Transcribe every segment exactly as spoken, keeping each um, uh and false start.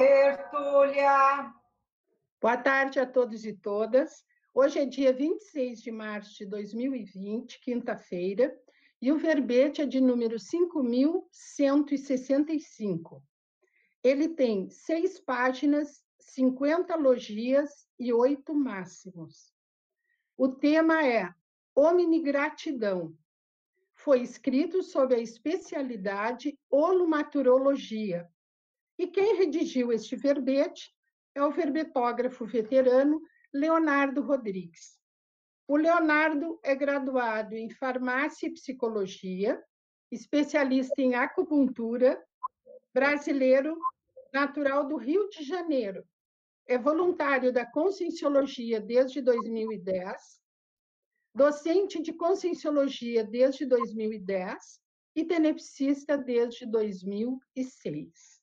tertúlia. Boa tarde a todos e todas. Hoje é dia vinte e seis de março de dois mil e vinte, quinta-feira, e o verbete é de número cinco mil cento e sessenta e cinco. Ele tem seis páginas, cinquenta logias e oito máximos. O tema é Omnigratidão. Foi escrito sob a especialidade Holomaturologia. E quem redigiu este verbete é o verbetógrafo veterano Leonardo Rodrigues. O Leonardo é graduado em Farmácia e Psicologia, especialista em acupuntura, brasileiro, natural do Rio de Janeiro. É voluntário da Conscienciologia desde dois mil e dez, docente de Conscienciologia desde dois mil e dez e tenepsista desde dois mil e seis.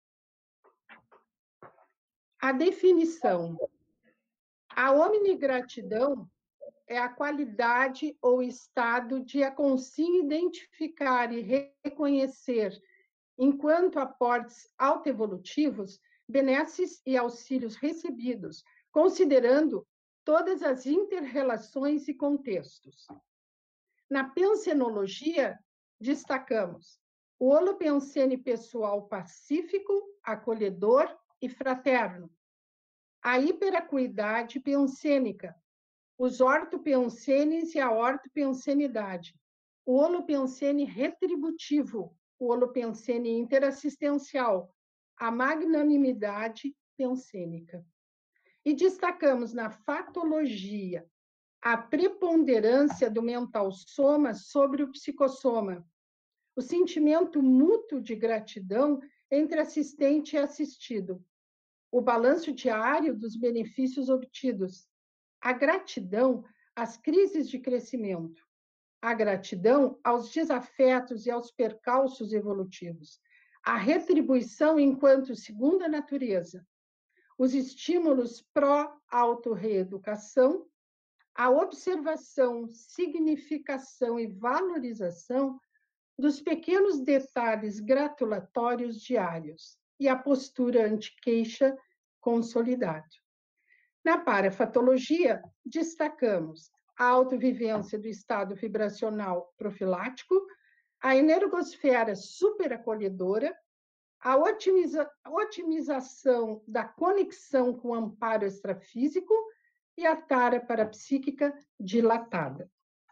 A definição. A omnigratidão é a qualidade ou estado de a consciência identificar e reconhecer, enquanto aportes autoevolutivos, benesses e auxílios recebidos, considerando todas as inter-relações e contextos. Na pensenologia, destacamos o holopensene pessoal pacífico, acolhedor e fraterno, a hiperacuidade pensênica, os ortopensenes e a ortopensenidade, o holopensene retributivo, o holopensene interassistencial, a magnanimidade pensênica. E destacamos na fatologia a preponderância do mental soma sobre o psicossoma, o sentimento mútuo de gratidão entre assistente e assistido, o balanço diário dos benefícios obtidos, a gratidão às crises de crescimento, a gratidão aos desafetos e aos percalços evolutivos, a retribuição enquanto segunda natureza, os estímulos pró-autorreeducação, a observação, significação e valorização dos pequenos detalhes gratulatórios diários e a postura anti-queixa consolidada. Na parafatologia, destacamos a autovivência do estado vibracional profilático, a energosfera superacolhedora, a otimiza, otimização da conexão com o amparo extrafísico e a tara parapsíquica dilatada.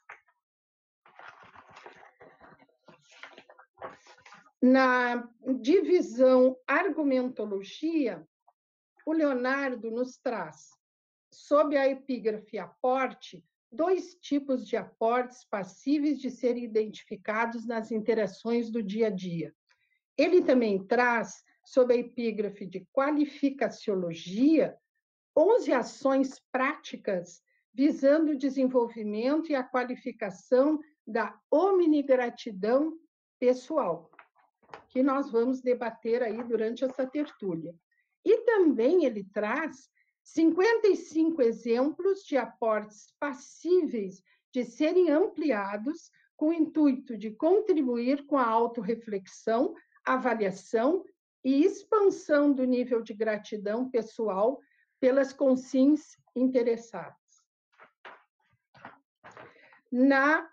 Na divisão argumentologia, o Leonardo nos traz, sob a epígrafe aporte, dois tipos de aportes passíveis de serem identificados nas interações do dia a dia. Ele também traz, sob a epígrafe de qualificaciologia, onze ações práticas visando o desenvolvimento e a qualificação da omnigratidão pessoal, que nós vamos debater aí durante essa tertúlia. E também ele traz cinquenta e cinco exemplos de aportes passíveis de serem ampliados com o intuito de contribuir com a autorreflexão, avaliação e expansão do nível de gratidão pessoal pelas consciências interessadas. Na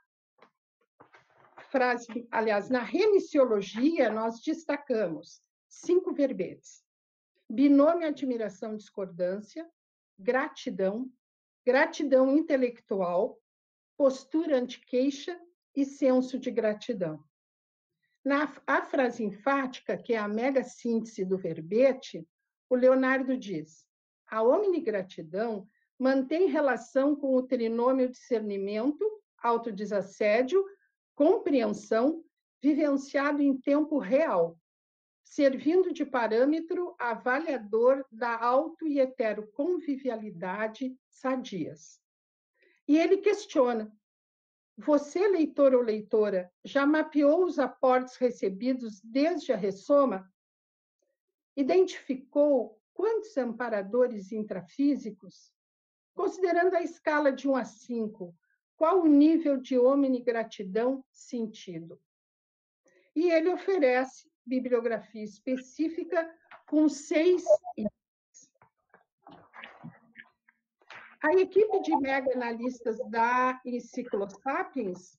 frase, aliás, na remissiologia, nós destacamos cinco verbetes: binômio, admiração, discordância, gratidão, gratidão intelectual, postura anti-queixa e senso de gratidão. Na a frase enfática, que é a mega síntese do verbete, o Leonardo diz: a omnigratidão mantém relação com o trinômio discernimento, autodesassédio, compreensão, vivenciado em tempo real, servindo de parâmetro avaliador da auto e heteroconvivialidade sadias. E ele questiona: você, leitor ou leitora, já mapeou os aportes recebidos desde a ressoma? Identificou quantos amparadores intrafísicos? Considerando a escala de um a cinco, qual o nível de omnigratidão sentido? E ele oferece bibliografia específica com seis itens. A equipe de mega-analistas da Enciclosapiens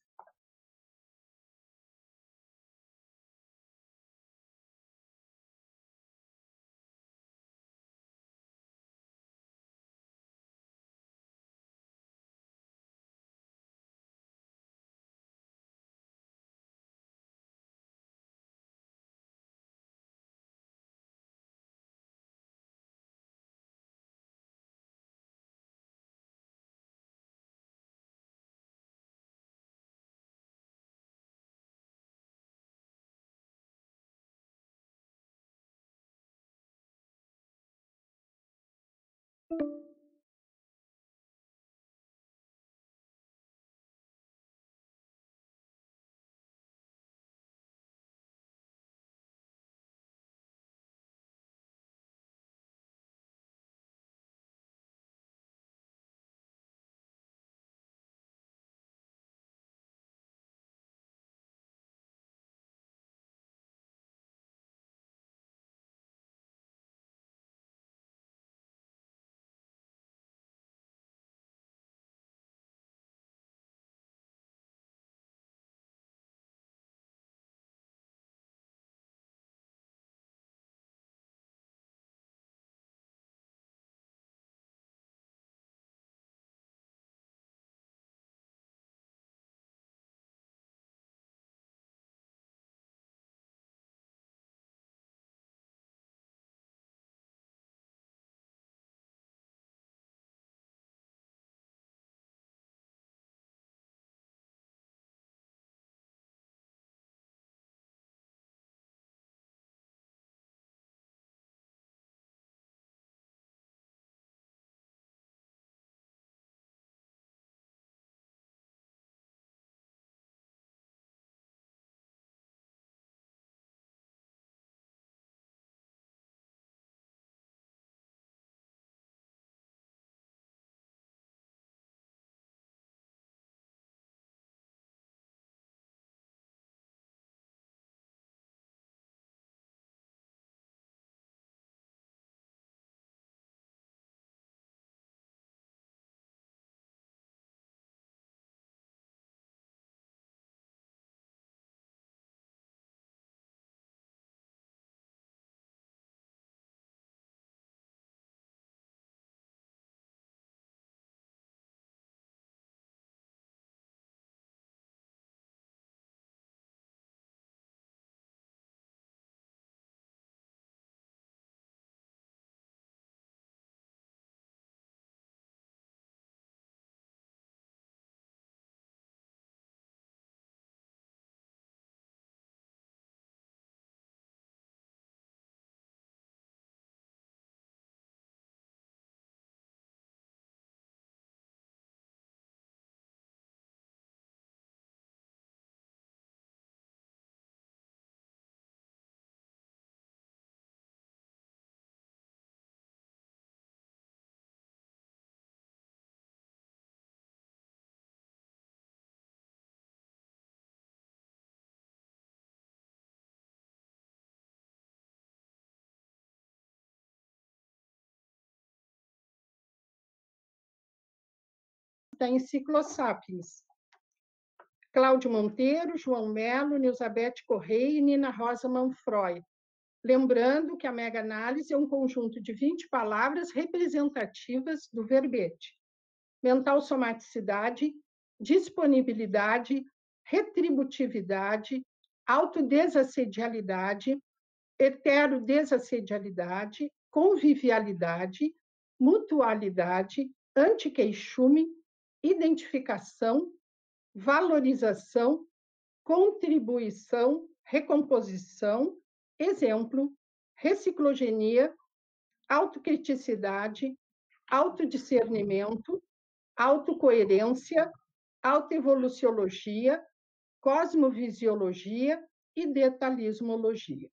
da Enciclosapiens. Cláudio Monteiro, João Melo, Nilzabete Correia e Nina Rosa Manfroy. Lembrando que a mega-análise é um conjunto de vinte palavras representativas do verbete. Mental somaticidade, disponibilidade, retributividade, autodesassedialidade, heterodesassedialidade, convivialidade, mutualidade, antiqueixume, identificação, valorização, contribuição, recomposição, exemplo, reciclogenia, autocriticidade, autodiscernimento, autocoerência, autoevoluciologia, cosmovisiologia e detalhismologia.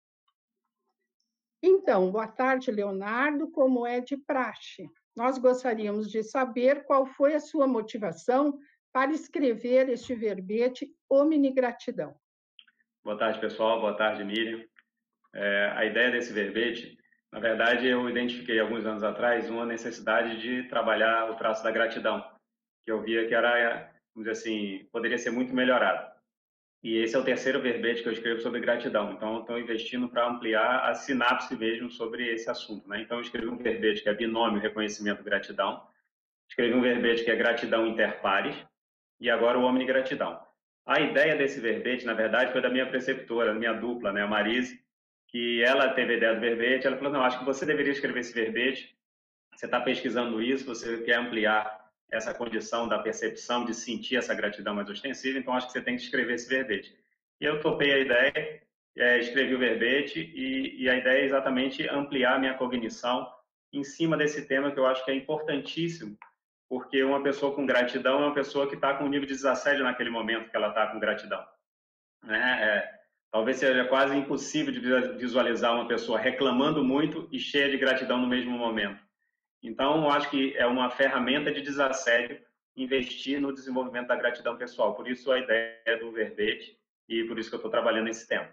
Então, boa tarde, Leonardo, como é de praxe. Nós gostaríamos de saber qual foi a sua motivação para escrever este verbete Omnigratidão. Boa tarde, pessoal. Boa tarde, Miriam. É, a ideia desse verbete Na verdade, eu identifiquei alguns anos atrás uma necessidade de trabalhar o traço da gratidão, que eu via que era, vamos dizer assim, poderia ser muito melhorado. E esse é o terceiro verbete que eu escrevo sobre gratidão. Então, eu estou investindo para ampliar a sinapse mesmo sobre esse assunto, né? Então, eu escrevi um verbete que é binômio reconhecimento gratidão, escrevi um verbete que é gratidão interpares e agora o omnigratidão. A ideia desse verbete, na verdade, foi da minha preceptora, minha dupla, né, a Marise, que ela teve a ideia do verbete, ela falou, não, acho que você deveria escrever esse verbete, você está pesquisando isso, você quer ampliar essa condição da percepção de sentir essa gratidão mais ostensiva, então acho que você tem que escrever esse verbete. E eu topei a ideia, é, escrevi o verbete, e, e a ideia é exatamente ampliar a minha cognição em cima desse tema que eu acho que é importantíssimo, porque uma pessoa com gratidão é uma pessoa que está com um nível de desassédio naquele momento que ela está com gratidão. Né? É, talvez seja quase impossível de visualizar uma pessoa reclamando muito e cheia de gratidão no mesmo momento. Então, eu acho que é uma ferramenta de desassédio investir no desenvolvimento da gratidão pessoal. Por isso a ideia do verbete e por isso que eu estou trabalhando nesse tema.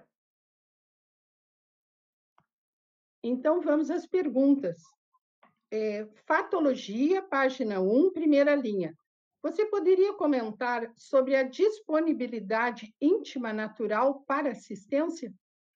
Então, vamos às perguntas. É, Fatologia, página um, primeira linha. Você poderia comentar sobre a disponibilidade íntima natural para assistência?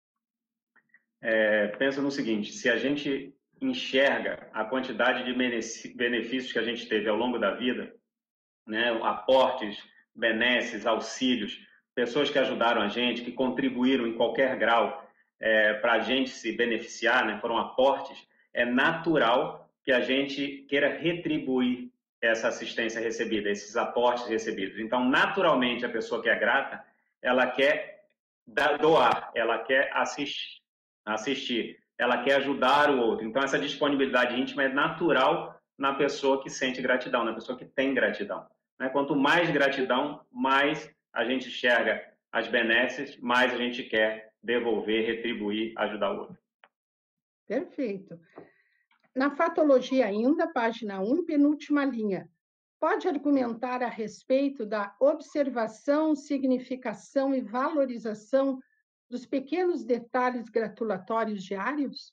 É, pensa no seguinte, se a gente enxerga a quantidade de benefícios que a gente teve ao longo da vida, né, aportes, benesses, auxílios, pessoas que ajudaram a gente, que contribuíram em qualquer grau é, para a gente se beneficiar, né, foram aportes, é natural que a gente queira retribuir essa assistência recebida, esses aportes recebidos. Então, naturalmente, a pessoa que é grata, ela quer doar, ela quer assistir, assistir, ela quer ajudar o outro. Então, essa disponibilidade íntima é natural na pessoa que sente gratidão, na pessoa que tem gratidão. Né? Quanto mais gratidão, mais a gente enxerga as benesses, mais a gente quer devolver, retribuir, ajudar o outro. Perfeito. Na fatologia ainda, página um, penúltima linha. Pode argumentar a respeito da observação, significação e valorização dos pequenos detalhes gratulatórios diários?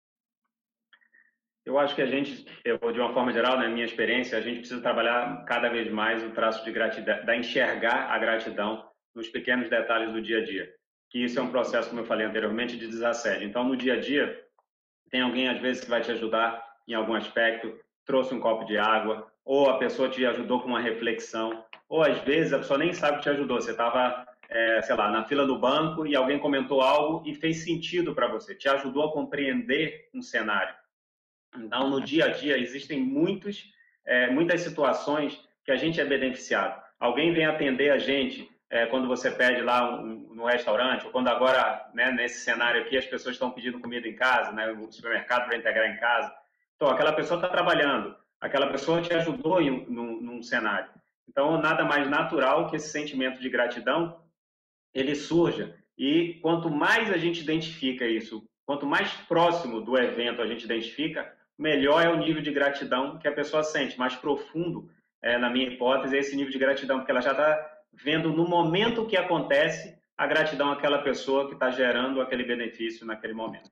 Eu acho que a gente, eu, de uma forma geral, na minha experiência, a gente precisa trabalhar cada vez mais o traço de gratidão, da enxergar a gratidão nos pequenos detalhes do dia a dia. Que isso é um processo, como eu falei anteriormente, de desassédio. Então, no dia a dia, tem alguém, às vezes, que vai te ajudar em algum aspecto, trouxe um copo de água, ou a pessoa te ajudou com uma reflexão, ou, às vezes, a pessoa nem sabe que te ajudou. Você estava, é, sei lá, na fila do banco e alguém comentou algo e fez sentido para você, te ajudou a compreender um cenário. Então, no dia a dia, existem muitos, é, muitas situações que a gente é beneficiado. Alguém vem atender a gente é, quando você pede lá um, no restaurante, ou quando agora, né, nesse cenário aqui, as pessoas estão pedindo comida em casa, né, o supermercado para integrar em casa. Então, aquela pessoa está trabalhando, aquela pessoa te ajudou em, num, num cenário. Então, nada mais natural que esse sentimento de gratidão, ele surja. E quanto mais a gente identifica isso, quanto mais próximo do evento a gente identifica, melhor é o nível de gratidão que a pessoa sente. Mais profundo, é, na minha hipótese, é esse nível de gratidão, porque ela já está vendo no momento que acontece a gratidão àquela pessoa que está gerando aquele benefício naquele momento.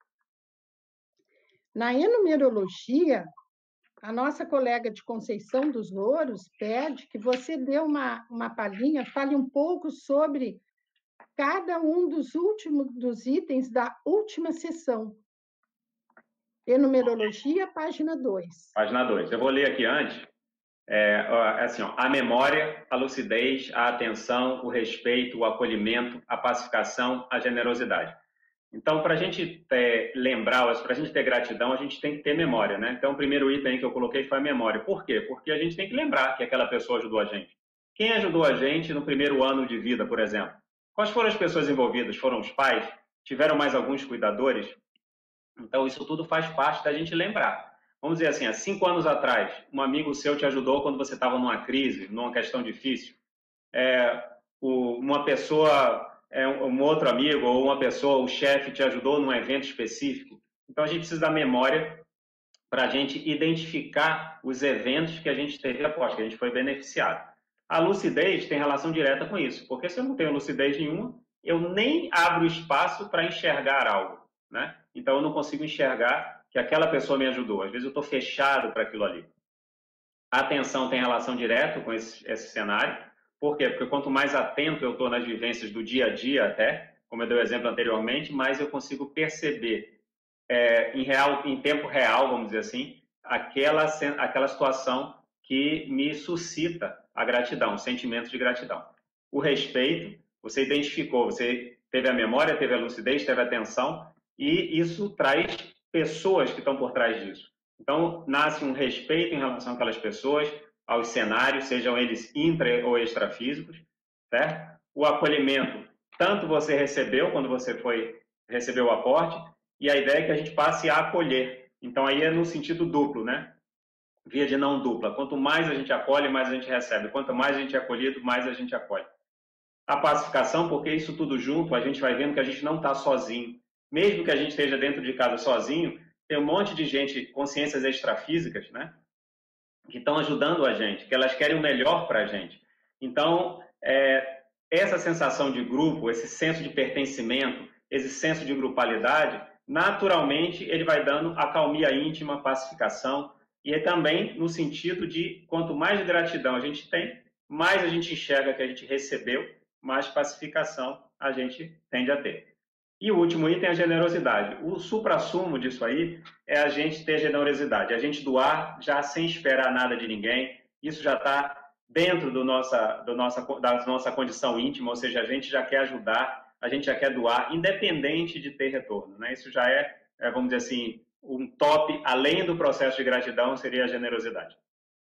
Na enumerologia, a nossa colega de Conceição dos Louros pede que você dê uma, uma palhinha, fale um pouco sobre cada um dos últimos dos itens da última sessão. Enumerologia, página dois. Página dois. Eu vou ler aqui antes. É, assim, ó, a memória, a lucidez, a atenção, o respeito, o acolhimento, a pacificação, a generosidade. Então, para a gente ter, lembrar, para a gente ter gratidão, a gente tem que ter memória, né? Então, o primeiro item que eu coloquei foi a memória. Por quê? Porque a gente tem que lembrar que aquela pessoa ajudou a gente. Quem ajudou a gente no primeiro ano de vida, por exemplo? Quais foram as pessoas envolvidas? Foram os pais? Tiveram mais alguns cuidadores? Então, isso tudo faz parte da gente lembrar. Vamos dizer assim, há cinco anos atrás, um amigo seu te ajudou quando você estava numa crise, numa questão difícil. É, o, uma pessoa, é, um outro amigo ou uma pessoa, o chefe te ajudou num evento específico. Então, a gente precisa da memória para a gente identificar os eventos que a gente teve aposta, que a gente foi beneficiado. A lucidez tem relação direta com isso, porque se eu não tenho lucidez nenhuma, eu nem abro espaço para enxergar algo, né? então eu não consigo enxergar que aquela pessoa me ajudou. Às vezes eu estou fechado para aquilo ali. A atenção tem relação direta com esse, esse cenário. Por quê? Porque quanto mais atento eu estou nas vivências do dia a dia até, como eu dei o exemplo anteriormente, mais eu consigo perceber é, em, real, em tempo real, vamos dizer assim, aquela, aquela situação que me suscita a gratidão, o sentimento de gratidão. O respeito, você identificou, você teve a memória, teve a lucidez, teve a atenção, e isso traz pessoas que estão por trás disso. Então, nasce um respeito em relação àquelas pessoas, aos cenários, sejam eles intra ou extrafísicos, certo? O acolhimento, tanto você recebeu, quando você foi receber o aporte, e a ideia é que a gente passe a acolher. Então, aí é no sentido duplo, né? Via de não dupla. Quanto mais a gente acolhe, mais a gente recebe. Quanto mais a gente é acolhido, mais a gente acolhe. A pacificação, porque isso tudo junto, a gente vai vendo que a gente não está sozinho. Mesmo que a gente esteja dentro de casa sozinho, tem um monte de gente, consciências extrafísicas, né? Que estão ajudando a gente, que elas querem o melhor para a gente. Então, é, essa sensação de grupo, esse senso de pertencimento, esse senso de grupalidade, naturalmente ele vai dando acalmia íntima, pacificação, e é também no sentido de quanto mais gratidão a gente tem, mais a gente enxerga que a gente recebeu, mais pacificação a gente tende a ter. E o último item é a generosidade. O suprassumo disso aí é a gente ter generosidade, a gente doar já sem esperar nada de ninguém. Isso já está dentro do nossa, do nossa, da nossa condição íntima, ou seja, a gente já quer ajudar, a gente já quer doar, independente de ter retorno, né? Isso já é, é, vamos dizer assim, um top, além do processo de gratidão, seria a generosidade.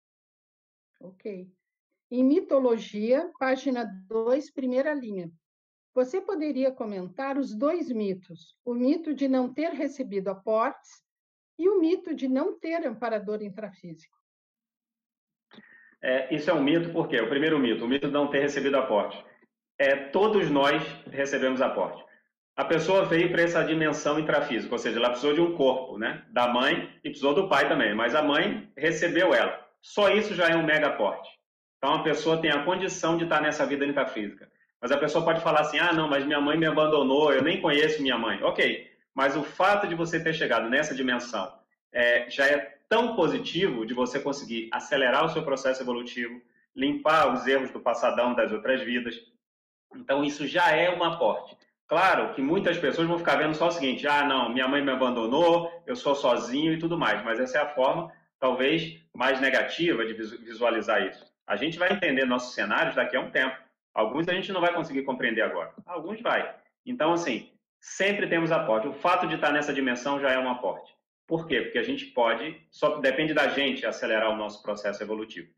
Ok. Em mitologia, página dois, primeira linha. Você poderia comentar os dois mitos, o mito de não ter recebido aportes e o mito de não ter amparador intrafísico. É, isso é um mito, por quê? O primeiro mito, o mito de não ter recebido aporte. É, todos nós recebemos aporte. A pessoa veio para essa dimensão intrafísica, ou seja, ela precisou de um corpo, né? Da mãe e precisou do pai também, mas a mãe recebeu ela. Só isso já é um mega aporte. Então a pessoa tem a condição de estar nessa vida intrafísica. Mas a pessoa pode falar assim, ah, não, mas minha mãe me abandonou, eu nem conheço minha mãe. Ok, mas o fato de você ter chegado nessa dimensão é, já é tão positivo de você conseguir acelerar o seu processo evolutivo, limpar os erros do passadão das outras vidas. Então isso já é um aporte. Claro que muitas pessoas vão ficar vendo só o seguinte, ah, não, minha mãe me abandonou, eu sou sozinho e tudo mais, mas essa é a forma, talvez, mais negativa de visualizar isso. A gente vai entender nossos cenários daqui a um tempo. Alguns a gente não vai conseguir compreender agora. Alguns vai. Então, assim, sempre temos aporte. O fato de estar nessa dimensão já é um aporte. Por quê? Porque a gente pode, só depende da gente acelerar o nosso processo evolutivo.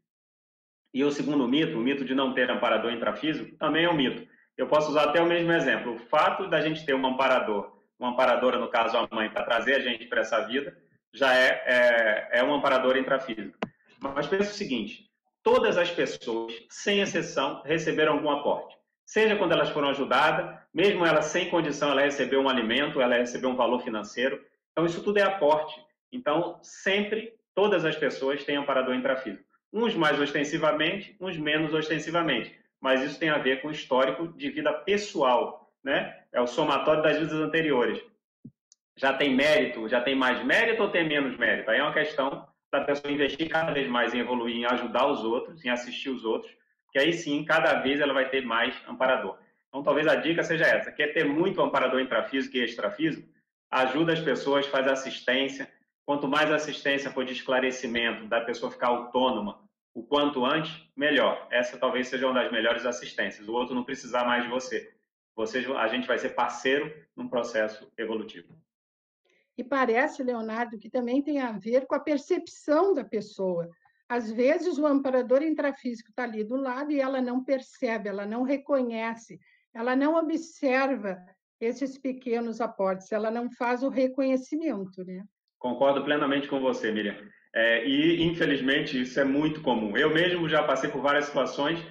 E o segundo mito, o mito de não ter amparador intrafísico, também é um mito. Eu posso usar até o mesmo exemplo. O fato da gente ter um amparador, uma amparadora, no caso a mãe, para trazer a gente para essa vida, já é, é, é um amparador intrafísico. Mas pensa o seguinte, todas as pessoas, sem exceção, receberam algum aporte. Seja quando elas foram ajudadas, mesmo elas sem condição, ela recebeu um alimento, ela recebeu um valor financeiro. Então, isso tudo é aporte. Então, sempre, todas as pessoas têm amparador intrafísico. Uns mais ostensivamente, uns menos ostensivamente. Mas isso tem a ver com o histórico de vida pessoal, né? É o somatório das vidas anteriores. Já tem mérito, já tem mais mérito ou tem menos mérito? Aí é uma questão da pessoa investir cada vez mais em evoluir, em ajudar os outros, em assistir os outros, que aí sim, cada vez ela vai ter mais amparador. Então, talvez a dica seja essa. Quer ter muito amparador intrafísico e extrafísico? Ajuda as pessoas, faz assistência. Quanto mais assistência for de esclarecimento, da pessoa ficar autônoma o quanto antes, melhor. Essa talvez seja uma das melhores assistências. O outro não precisar mais de você. você a gente vai ser parceiro num processo evolutivo. E parece, Leonardo, que também tem a ver com a percepção da pessoa. Às vezes, o amparador intrafísico está ali do lado e ela não percebe, ela não reconhece, ela não observa esses pequenos aportes, ela não faz o reconhecimento, né? Concordo plenamente com você, Miriam. É, e, infelizmente, isso é muito comum. Eu mesmo já passei por várias situações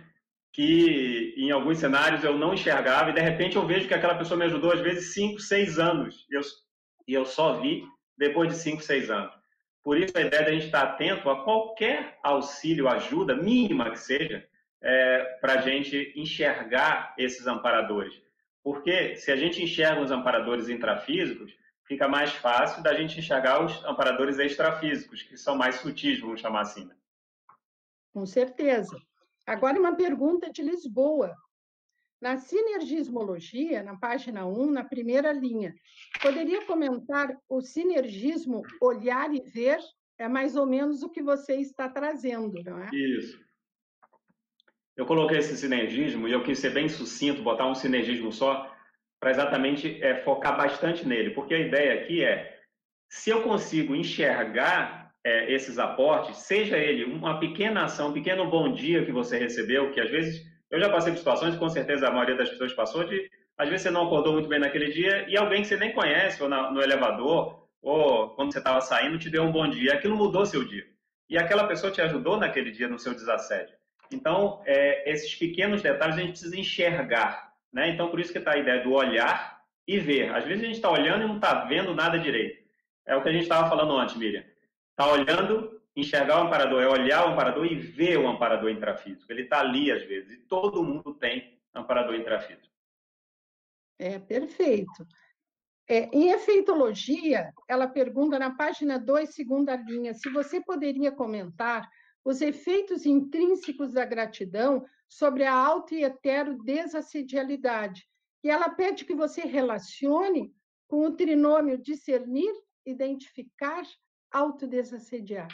que, em alguns cenários, eu não enxergava e, de repente, eu vejo que aquela pessoa me ajudou, às vezes, cinco, seis anos. Eu E eu só vi depois de cinco, seis anos. Por isso, a ideia de a gente estar atento a qualquer auxílio, ajuda, mínima que seja, é, para a gente enxergar esses amparadores. Porque se a gente enxerga os amparadores intrafísicos, fica mais fácil da gente enxergar os amparadores extrafísicos, que são mais sutis, vamos chamar assim. Né? Com certeza. Agora, uma pergunta de Lisboa. Na sinergismologia, na página um, na primeira linha, poderia comentar o sinergismo olhar e ver? É mais ou menos o que você está trazendo, não é? Isso. Eu coloquei esse sinergismo e eu quis ser bem sucinto, botar um sinergismo só, para exatamente é, focar bastante nele, porque a ideia aqui é, se eu consigo enxergar é, esses aportes, seja ele uma pequena ação, um pequeno bom dia que você recebeu, que às vezes, eu já passei por situações, com certeza a maioria das pessoas passou, de às vezes você não acordou muito bem naquele dia, e alguém que você nem conhece, ou na, no elevador, ou quando você estava saindo, te deu um bom dia, aquilo mudou seu dia. E aquela pessoa te ajudou naquele dia no seu desassédio. Então, é, esses pequenos detalhes a gente precisa enxergar. Né? Então, por isso que está a ideia do olhar e ver. Às vezes a gente está olhando e não está vendo nada direito. É o que a gente estava falando antes, Miriam. Está olhando, enxergar o amparador, é olhar o amparador e ver o amparador intrafísico. Ele está ali, às vezes, e todo mundo tem amparador intrafísico. É, perfeito. É, em efeitologia, ela pergunta na página dois, segunda linha, se você poderia comentar os efeitos intrínsecos da gratidão sobre a auto e hetero desassedialidade. E ela pede que você relacione com o trinômio discernir, identificar, autodesassediar.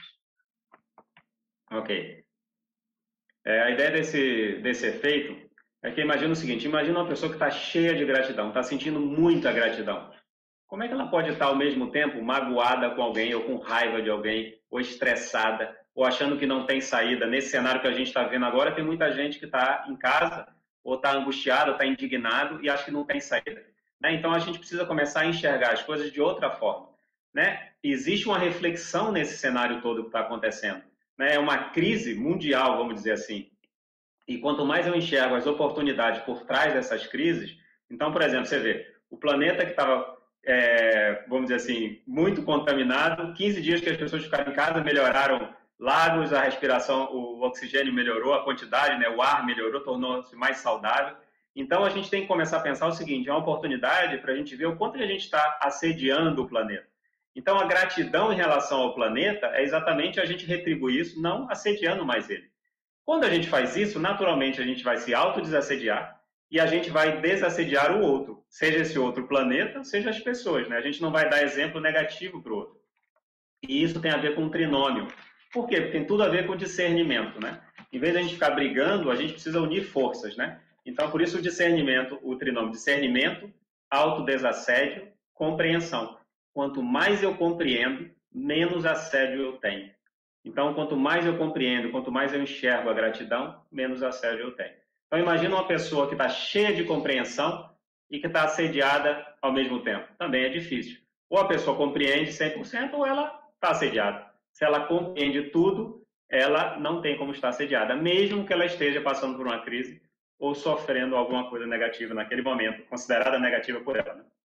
Ok. É, a ideia desse, desse efeito é que imagina o seguinte, imagina uma pessoa que está cheia de gratidão, está sentindo muita gratidão. Como é que ela pode estar ao mesmo tempo magoada com alguém, ou com raiva de alguém, ou estressada, ou achando que não tem saída? Nesse cenário que a gente está vendo agora, tem muita gente que está em casa, ou está angustiado, ou está indignado, e acha que não tem saída. Né? Então, a gente precisa começar a enxergar as coisas de outra forma. Né? Existe uma reflexão nesse cenário todo que está acontecendo. Né? É uma crise mundial, vamos dizer assim. E quanto mais eu enxergo as oportunidades por trás dessas crises, então, por exemplo, você vê, o planeta que estava... É, vamos dizer assim, muito contaminado, quinze dias que as pessoas ficaram em casa, melhoraram lagos, a respiração, o oxigênio melhorou, a quantidade, né, o ar melhorou, tornou-se mais saudável. Então, a gente tem que começar a pensar o seguinte, é uma oportunidade para a gente ver o quanto a gente está assediando o planeta. Então, a gratidão em relação ao planeta é exatamente a gente retribuir isso, não assediando mais ele. Quando a gente faz isso, naturalmente a gente vai se autodesassediar, e a gente vai desassediar o outro, seja esse outro planeta, seja as pessoas. Né? A gente não vai dar exemplo negativo para o outro. E isso tem a ver com o trinômio. Por quê? Porque tem tudo a ver com discernimento. Né? Em vez de a gente ficar brigando, a gente precisa unir forças. Né? Então, por isso o discernimento, o trinômio, discernimento, autodesassédio, compreensão. Quanto mais eu compreendo, menos assédio eu tenho. Então, quanto mais eu compreendo, quanto mais eu enxergo a gratidão, menos assédio eu tenho. Então, imagina uma pessoa que está cheia de compreensão e que está assediada ao mesmo tempo. Também é difícil. Ou a pessoa compreende cem por cento ou ela está assediada. Se ela compreende tudo, ela não tem como estar assediada, mesmo que ela esteja passando por uma crise ou sofrendo alguma coisa negativa naquele momento, considerada negativa por ela. Né?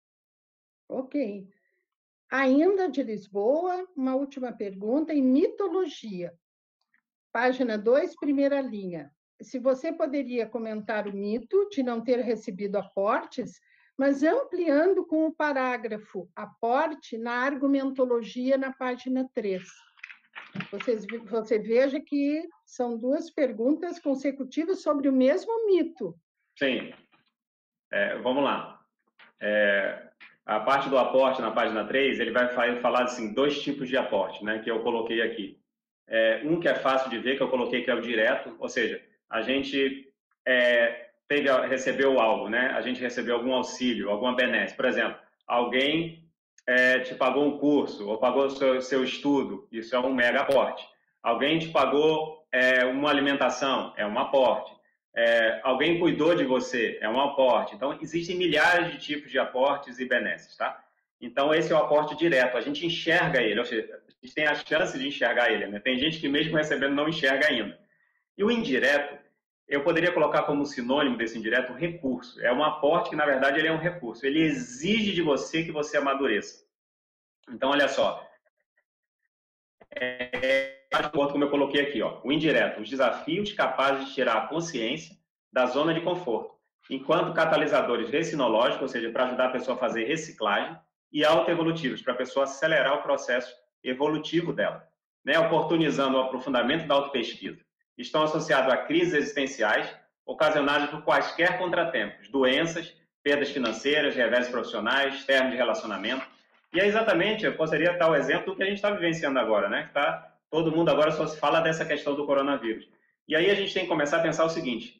Ok. Ainda de Lisboa, uma última pergunta em mitologia. Página dois, primeira linha. Se você poderia comentar o mito de não ter recebido aportes, mas ampliando com o parágrafo aporte na argumentologia na página três. Vocês, você veja que são duas perguntas consecutivas sobre o mesmo mito. Sim. É, vamos lá. É, a parte do aporte na página três, ele vai falar assim, dois tipos de aporte, né, que eu coloquei aqui. É, um que é fácil de ver, que eu coloquei que é o direto, ou seja, a gente é, teve, recebeu algo, né? A gente recebeu algum auxílio, alguma benesse. Por exemplo, alguém é, te pagou um curso ou pagou o seu, seu estudo, isso é um mega aporte. Alguém te pagou é, uma alimentação, é um aporte. É, alguém cuidou de você, é um aporte. Então, existem milhares de tipos de aportes e benesses, tá? Então, esse é o aporte direto, a gente enxerga ele, ou seja, a gente tem a chance de enxergar ele, né? Tem gente que mesmo recebendo não enxerga ainda. E o indireto, eu poderia colocar como sinônimo desse indireto recurso. É um aporte que, na verdade, ele é um recurso. Ele exige de você que você amadureça. Então, olha só. É, como eu coloquei aqui, ó, o indireto, os desafios capazes de tirar a consciência da zona de conforto. Enquanto catalisadores recinológicos, ou seja, para ajudar a pessoa a fazer reciclagem, e autoevolutivos, para a pessoa acelerar o processo evolutivo dela, né? Oportunizando o aprofundamento da autopesquisa. Estão associados a crises existenciais ocasionadas por quaisquer contratempos, doenças, perdas financeiras, reveses profissionais, término de relacionamento. E é exatamente, eu poderia dar o exemplo do que a gente está vivenciando agora, né? Que tá, todo mundo agora só se fala dessa questão do coronavírus. E aí a gente tem que começar a pensar o seguinte,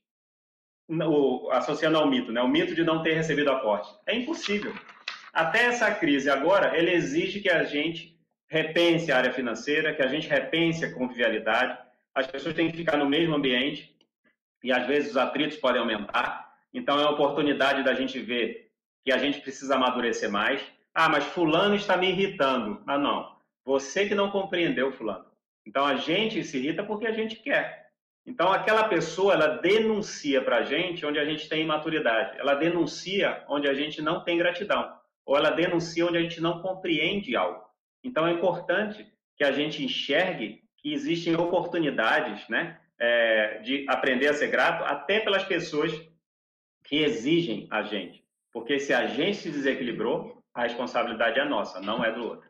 o, associando ao mito, né? O mito de não ter recebido aporte. É impossível. Até essa crise agora, ele exige que a gente repense a área financeira, que a gente repense a convivialidade, as pessoas têm que ficar no mesmo ambiente e às vezes os atritos podem aumentar. Então é uma oportunidade da gente ver que a gente precisa amadurecer mais. Ah, mas fulano está me irritando. Ah, não. Você que não compreendeu fulano. Então a gente se irrita porque a gente quer. Então aquela pessoa, ela denuncia para a gente onde a gente tem imaturidade. Ela denuncia onde a gente não tem gratidão. Ou ela denuncia onde a gente não compreende algo. Então é importante que a gente enxergue que existem oportunidades, né, é, de aprender a ser grato até pelas pessoas que exigem a gente. Porque se a gente se desequilibrou, a responsabilidade é nossa, não é do outro.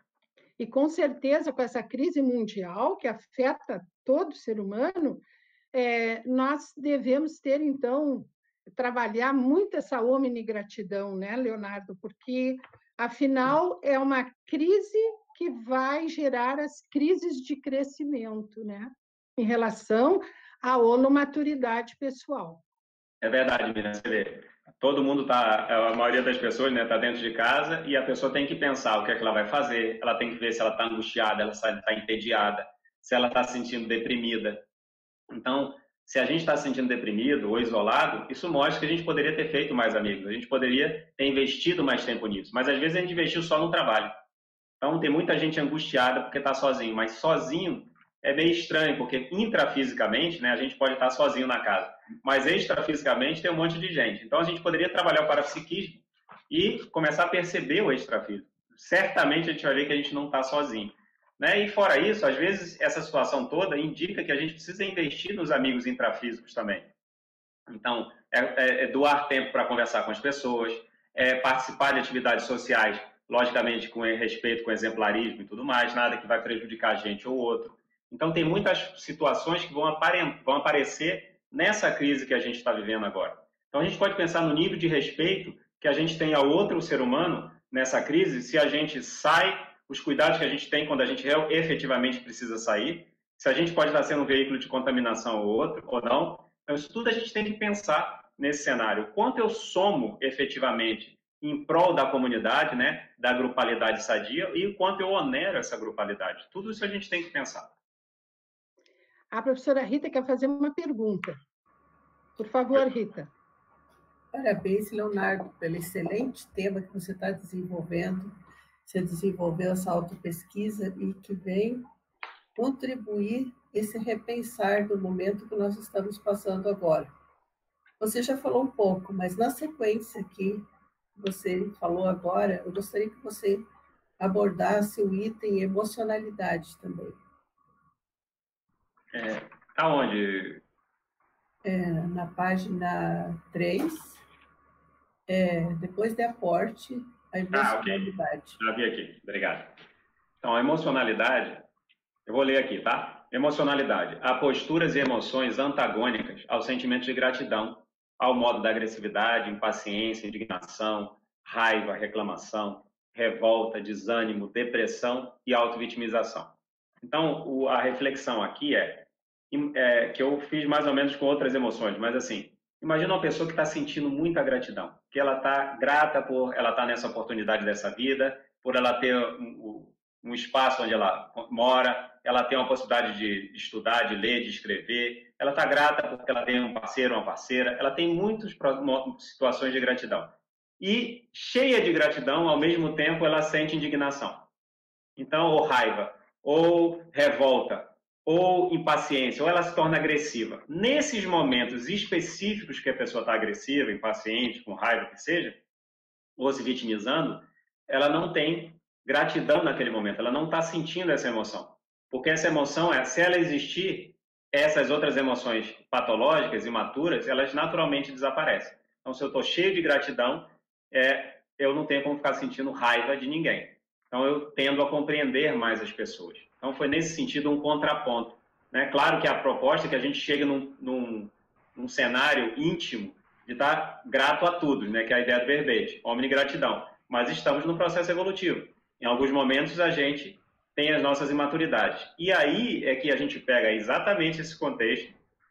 E com certeza, com essa crise mundial que afeta todo ser humano, é, nós devemos ter, então, trabalhar muito essa omnigratidão, né, Leonardo? Porque, afinal, é uma crise que vai gerar as crises de crescimento, né? Em relação à holomaturidade pessoal. É verdade, Miriam, você vê. Todo mundo está, a maioria das pessoas, né, está dentro de casa e a pessoa tem que pensar o que é que ela vai fazer, ela tem que ver se ela está angustiada, se ela está entediada, se ela está se sentindo deprimida. Então, se a gente está se sentindo deprimido ou isolado, isso mostra que a gente poderia ter feito mais amigos, a gente poderia ter investido mais tempo nisso, mas às vezes a gente investiu só no trabalho. Então, tem muita gente angustiada porque está sozinho, mas sozinho é meio estranho, porque intrafisicamente, né, a gente pode estar sozinho na casa, mas extrafisicamente tem um monte de gente. Então, a gente poderia trabalhar o parapsiquismo e começar a perceber o extrafísico. Certamente, a gente vai ver que a gente não está sozinho. Né? E fora isso, às vezes, essa situação toda indica que a gente precisa investir nos amigos intrafísicos também. Então, é, é, é doar tempo para conversar com as pessoas, é participar de atividades sociais, logicamente com respeito, com exemplarismo e tudo mais, nada que vai prejudicar a gente ou outro. Então, tem muitas situações que vão, apare vão aparecer nessa crise que a gente está vivendo agora. Então, a gente pode pensar no nível de respeito que a gente tem ao outro ser humano nessa crise, se a gente sai, os cuidados que a gente tem quando a gente efetivamente precisa sair, se a gente pode estar sendo um veículo de contaminação ou outro, ou não. Então, isso tudo a gente tem que pensar nesse cenário. O quanto eu somo efetivamente em prol da comunidade, né, da grupalidade sadia, e o quanto eu onero essa grupalidade. Tudo isso a gente tem que pensar. A professora Rita quer fazer uma pergunta. Por favor, Rita. Parabéns, Leonardo, pelo excelente tema que você está desenvolvendo. Você desenvolveu essa autopesquisa e que vem contribuir esse repensar do momento que nós estamos passando agora. Você já falou um pouco, mas na sequência que você falou agora, eu gostaria que você abordasse o item emocionalidade também. É, aonde? É, na página três, é, depois de aporte, a emocionalidade. Ah, ok. Já vi aqui, obrigado. Então, a emocionalidade, eu vou ler aqui, tá? Emocionalidade, há posturas e emoções antagônicas ao sentimento de gratidão, ao modo da agressividade, impaciência, indignação, raiva, reclamação, revolta, desânimo, depressão e autovitimização. Então, o, a reflexão aqui é, é que eu fiz mais ou menos com outras emoções, mas assim, imagina uma pessoa que está sentindo muita gratidão, que ela está grata por ela estar nessa oportunidade dessa vida, por ela ter um, um espaço onde ela mora, ela tem uma possibilidade de estudar, de ler, de escrever, ela está grata porque ela tem um parceiro, uma parceira, ela tem muitas situações de gratidão. E cheia de gratidão, ao mesmo tempo, ela sente indignação. Então, ou raiva, ou revolta, ou impaciência, ou ela se torna agressiva. Nesses momentos específicos que a pessoa está agressiva, impaciente, com raiva que seja, ou se vitimizando, ela não tem gratidão naquele momento, ela não está sentindo essa emoção. Porque essa emoção, é, se ela existir, essas outras emoções patológicas, imaturas, elas naturalmente desaparecem. Então, se eu estou cheio de gratidão, é, eu não tenho como ficar sentindo raiva de ninguém. Então, eu tendo a compreender mais as pessoas. Então, foi nesse sentido um contraponto. Né? Claro que a proposta é que a gente chegue num, num, num cenário íntimo de estar grato a tudo, né? Que é a ideia do verbete, omnigratidão. Mas estamos no processo evolutivo. Em alguns momentos, a gente tem as nossas imaturidades. E aí é que a gente pega exatamente esse contexto,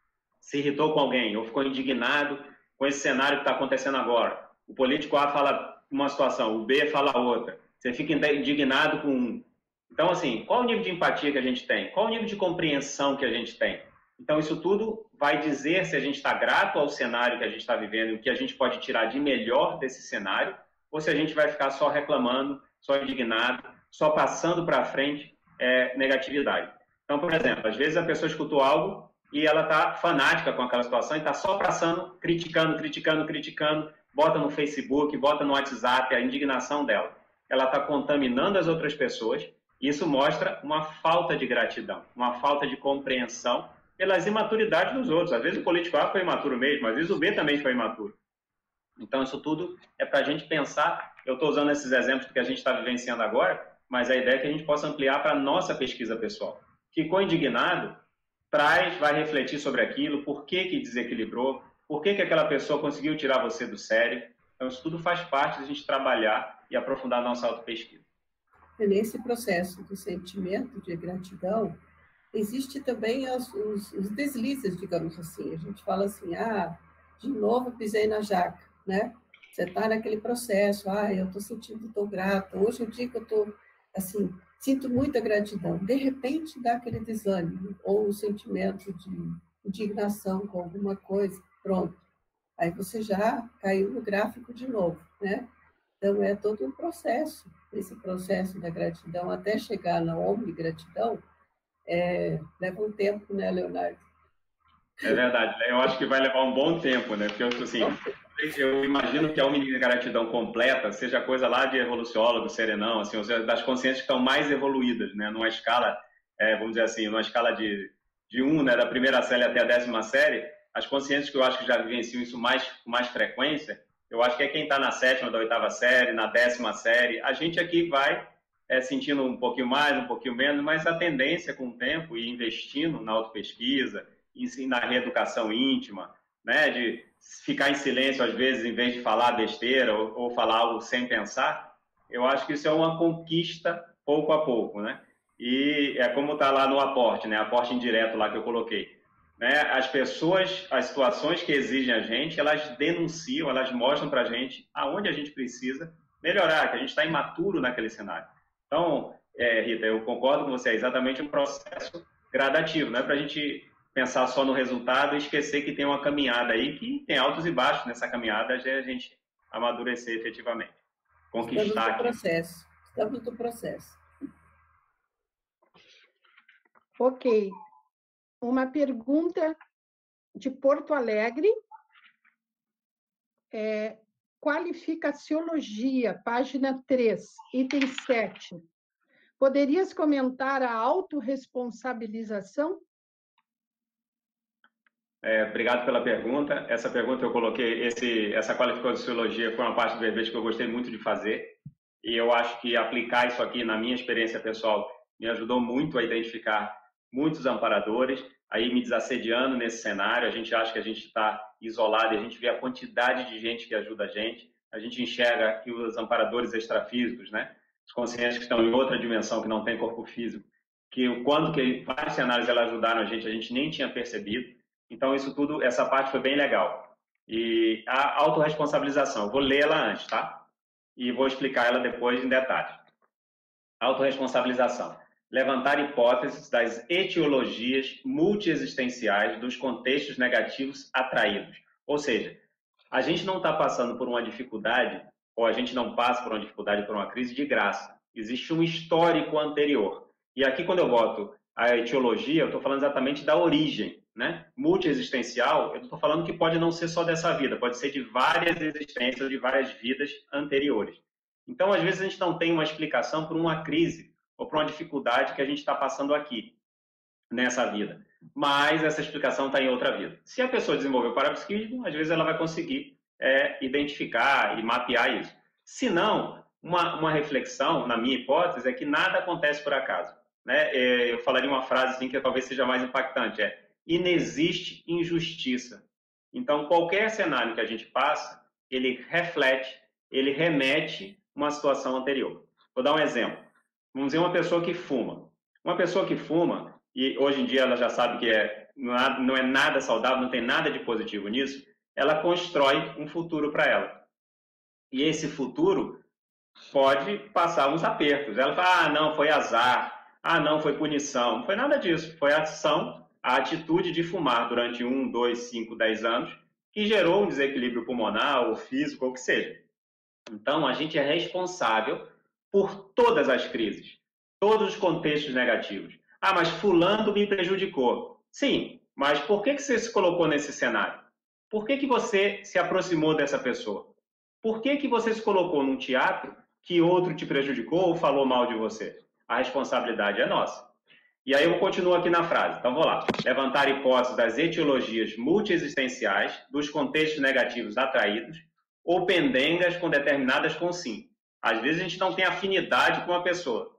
se irritou com alguém ou ficou indignado com esse cenário que está acontecendo agora. O político A fala uma situação, o B fala outra. Você fica indignado com um. Então, assim, qual o nível de empatia que a gente tem? Qual o nível de compreensão que a gente tem? Então, isso tudo vai dizer se a gente está grato ao cenário que a gente está vivendo e o que a gente pode tirar de melhor desse cenário, ou se a gente vai ficar só reclamando, só indignado, só passando para frente é, negatividade. Então, por exemplo, às vezes a pessoa escutou algo e ela está fanática com aquela situação e está só passando, criticando, criticando, criticando, bota no Facebook, bota no WhatsApp a indignação dela. Ela está contaminando as outras pessoas e isso mostra uma falta de gratidão, uma falta de compreensão pelas imaturidades dos outros. Às vezes o político A foi imaturo mesmo, às vezes o B também foi imaturo. Então, isso tudo é para a gente pensar. Eu estou usando esses exemplos que a gente está vivenciando agora, mas a ideia é que a gente possa ampliar para a nossa pesquisa pessoal. Ficou indignado? Traz, vai refletir sobre aquilo, por que que desequilibrou, por que que aquela pessoa conseguiu tirar você do sério. Então, isso tudo faz parte de a gente trabalhar e aprofundar a nossa autopesquisa. E nesse processo do sentimento de gratidão, existe também os, os, os deslizes, digamos assim. A gente fala assim, ah, de novo pisei na jaca, né? Você está naquele processo, ah, eu estou sentindo tão grata, hoje eu digo que eu estou, assim, sinto muita gratidão. De repente dá aquele desânimo, ou o sentimento de indignação com alguma coisa, pronto. Aí você já caiu no gráfico de novo, né? Então é todo um processo, esse processo da gratidão, até chegar na omnigratidão, é, leva um tempo, né, Leonardo? É verdade, eu acho que vai levar um bom tempo, né? Porque eu, assim, eu imagino que a omnigratidão completa seja coisa lá de evoluciólogo, serenão, assim, ou seja, das consciências que estão mais evoluídas, né? Numa escala, é, vamos dizer assim, numa escala de, de um, né, da primeira série até a décima série, as consciências que eu acho que já vivenciam isso mais, com mais frequência, eu acho que é quem está na sétima, da oitava série, na décima série. A gente aqui vai é, sentindo um pouquinho mais, um pouquinho menos, mas a tendência com o tempo e investindo na autopesquisa, e na reeducação íntima, né, de ficar em silêncio às vezes em vez de falar besteira ou, ou falar algo sem pensar, eu acho que isso é uma conquista pouco a pouco, né? E é como está lá no aporte, né? Aporte indireto lá que eu coloquei. Né? As pessoas, as situações que exigem a gente, elas denunciam, elas mostram para a gente aonde a gente precisa melhorar, que a gente está imaturo naquele cenário. Então, é, Rita, eu concordo com você, é exatamente um processo gradativo, não é para a gente pensar só no resultado e esquecer que tem uma caminhada aí, que tem altos e baixos nessa caminhada, já a gente amadurecer efetivamente, conquistar. Estamos no processo, estamos no processo. Ok. Uma pergunta de Porto Alegre, é, qualificaciologia, página três, item sete. Poderias comentar a autorresponsabilização? É, obrigado pela pergunta. Essa pergunta eu coloquei, esse, essa qualificaciologia foi uma parte do verbete que eu gostei muito de fazer, e eu acho que aplicar isso aqui na minha experiência pessoal me ajudou muito a identificar muitos amparadores, aí me desassediando nesse cenário. A gente acha que a gente está isolado e a gente vê a quantidade de gente que ajuda a gente, a gente enxerga que os amparadores extrafísicos, né, os conscientes que estão em outra dimensão, que não tem corpo físico, que o quanto que vários cenários elas ajudaram a gente, a gente nem tinha percebido. Então, isso tudo, essa parte foi bem legal. E a autorresponsabilização, eu vou ler ela antes, tá? E vou explicar ela depois em detalhes. Autorresponsabilização. Levantar hipóteses das etiologias multiexistenciais dos contextos negativos atraídos. Ou seja, a gente não está passando por uma dificuldade, ou a gente não passa por uma dificuldade, por uma crise de graça. Existe um histórico anterior. E aqui, quando eu boto a etiologia, eu estou falando exatamente da origem, né? Multiexistencial, eu estou falando que pode não ser só dessa vida, pode ser de várias existências, de várias vidas anteriores. Então, às vezes, a gente não tem uma explicação por uma crise ou por uma dificuldade que a gente está passando aqui, nessa vida. Mas essa explicação está em outra vida. Se a pessoa desenvolveu o parapsiquismo, às vezes ela vai conseguir é, identificar e mapear isso. Se não, uma, uma reflexão, na minha hipótese, é que nada acontece por acaso. Né? Eu falaria uma frase assim, que talvez seja mais impactante, é: inexiste injustiça. Então, qualquer cenário que a gente passa, ele reflete, ele remete uma situação anterior. Vou dar um exemplo. Vamos dizer uma pessoa que fuma. Uma pessoa que fuma, e hoje em dia ela já sabe que é, não é nada saudável, não tem nada de positivo nisso, ela constrói um futuro para ela. E esse futuro pode passar uns apertos. Ela fala: ah, não, foi azar, ah, não, foi punição. Não foi nada disso, foi a ação, a atitude de fumar durante um, dois, cinco, dez anos, que gerou um desequilíbrio pulmonar ou físico, ou o que seja. Então, a gente é responsável por todas as crises, todos os contextos negativos. Ah, mas fulano me prejudicou. Sim, mas por que que você se colocou nesse cenário? Por que que você se aproximou dessa pessoa? Por que que você se colocou num teatro que outro te prejudicou ou falou mal de você? A responsabilidade é nossa. E aí eu continuo aqui na frase. Então, vou lá. Levantar hipóteses das etiologias multiexistenciais, dos contextos negativos atraídos, ou pendengas com determinadas com sim. Às vezes a gente não tem afinidade com uma pessoa.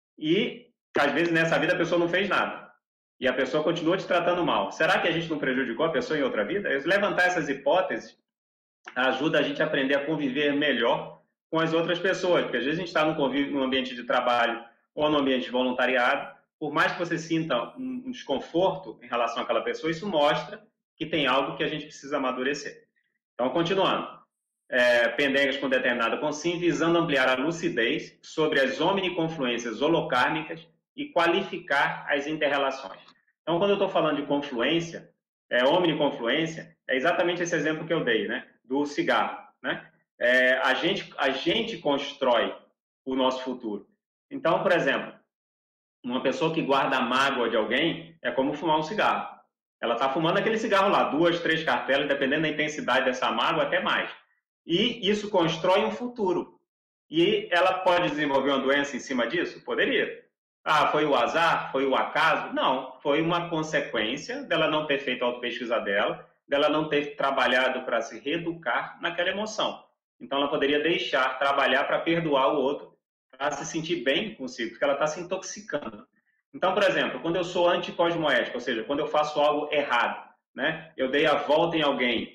E, às vezes, nessa vida a pessoa não fez nada. E a pessoa continua te tratando mal. Será que a gente não prejudicou a pessoa em outra vida? Levantar essas hipóteses ajuda a gente a aprender a conviver melhor com as outras pessoas. Porque às vezes a gente está num ambiente de trabalho ou no ambiente de voluntariado. Por mais que você sinta um desconforto em relação àquela pessoa, isso mostra que tem algo que a gente precisa amadurecer. Então, continuando. É, pendengas com determinada consim, visando ampliar a lucidez sobre as omniconfluências holocármicas e qualificar as interrelações. Então, quando eu estou falando de confluência, é, omniconfluência, é exatamente esse exemplo que eu dei, né, do cigarro. Né? É, a, gente, a gente constrói o nosso futuro. Então, por exemplo, uma pessoa que guarda a mágoa de alguém é como fumar um cigarro. Ela está fumando aquele cigarro lá, duas, três cartelas, dependendo da intensidade dessa mágoa, até mais. E isso constrói um futuro. E ela pode desenvolver uma doença em cima disso? Poderia. Ah, foi o azar? Foi o acaso? Não, foi uma consequência dela não ter feito a autopesquisa dela, dela não ter trabalhado para se reeducar naquela emoção. Então, ela poderia deixar, trabalhar para perdoar o outro, para se sentir bem consigo, porque ela está se intoxicando. Então, por exemplo, quando eu sou anticosmoético, ou seja, quando eu faço algo errado, né? Eu dei a volta em alguém,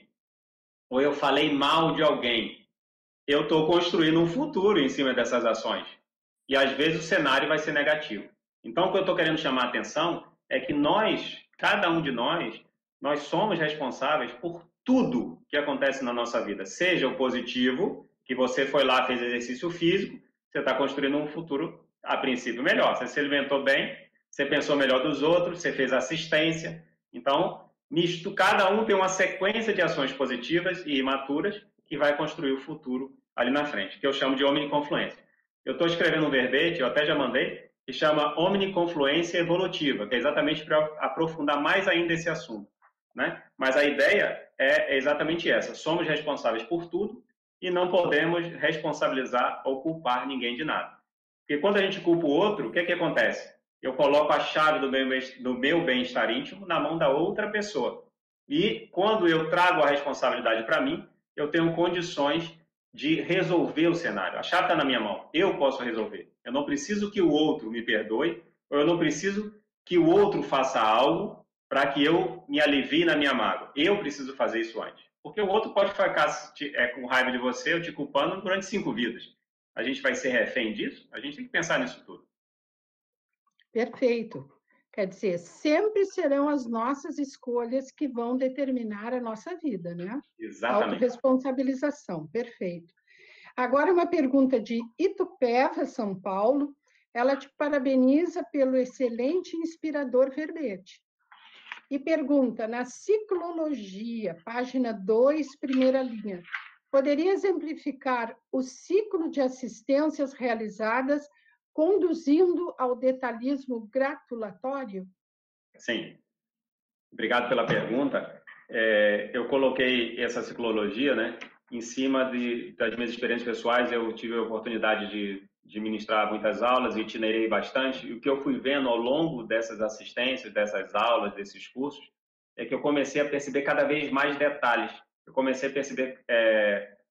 ou eu falei mal de alguém, eu estou construindo um futuro em cima dessas ações. E, às vezes, o cenário vai ser negativo. Então, o que eu estou querendo chamar a atenção é que nós, cada um de nós, nós somos responsáveis por tudo que acontece na nossa vida. Seja o positivo, que você foi lá, fez exercício físico, você está construindo um futuro, a princípio, melhor. Você se alimentou bem, você pensou melhor dos outros, você fez assistência. Então, nisto, cada um tem uma sequência de ações positivas e imaturas que vai construir o futuro ali na frente, que eu chamo de omniconfluência. Eu estou escrevendo um verbete, eu até já mandei, que chama omniconfluência evolutiva, que é exatamente para aprofundar mais ainda esse assunto. Né? Mas a ideia é exatamente essa. Somos responsáveis por tudo e não podemos responsabilizar ou culpar ninguém de nada. Porque quando a gente culpa o outro, o que, que acontece? Eu coloco a chave do meu, do meu bem-estar íntimo na mão da outra pessoa. E quando eu trago a responsabilidade para mim, eu tenho condições de resolver o cenário. A chave está na minha mão. Eu posso resolver. Eu não preciso que o outro me perdoe, ou eu não preciso que o outro faça algo para que eu me alivie na minha mágoa. Eu preciso fazer isso antes. Porque o outro pode ficar é, com raiva de você ou te culpando durante cinco vidas. A gente vai ser refém disso? A gente tem que pensar nisso tudo. Perfeito. Quer dizer, sempre serão as nossas escolhas que vão determinar a nossa vida, né? Exatamente. Autorresponsabilização, perfeito. Agora, uma pergunta de Itupeva, São Paulo. Ela te parabeniza pelo excelente e inspirador verbete. E pergunta, na ciclologia, página dois, primeira linha, poderia exemplificar o ciclo de assistências realizadas conduzindo ao detalhismo gratulatório? Sim. Obrigado pela pergunta. É, eu coloquei essa ciclologia, né, em cima de, das minhas experiências pessoais. Eu tive a oportunidade de, de ministrar muitas aulas e itinerei bastante. E o que eu fui vendo ao longo dessas assistências, dessas aulas, desses cursos, é que eu comecei a perceber cada vez mais detalhes. Eu comecei a perceber é,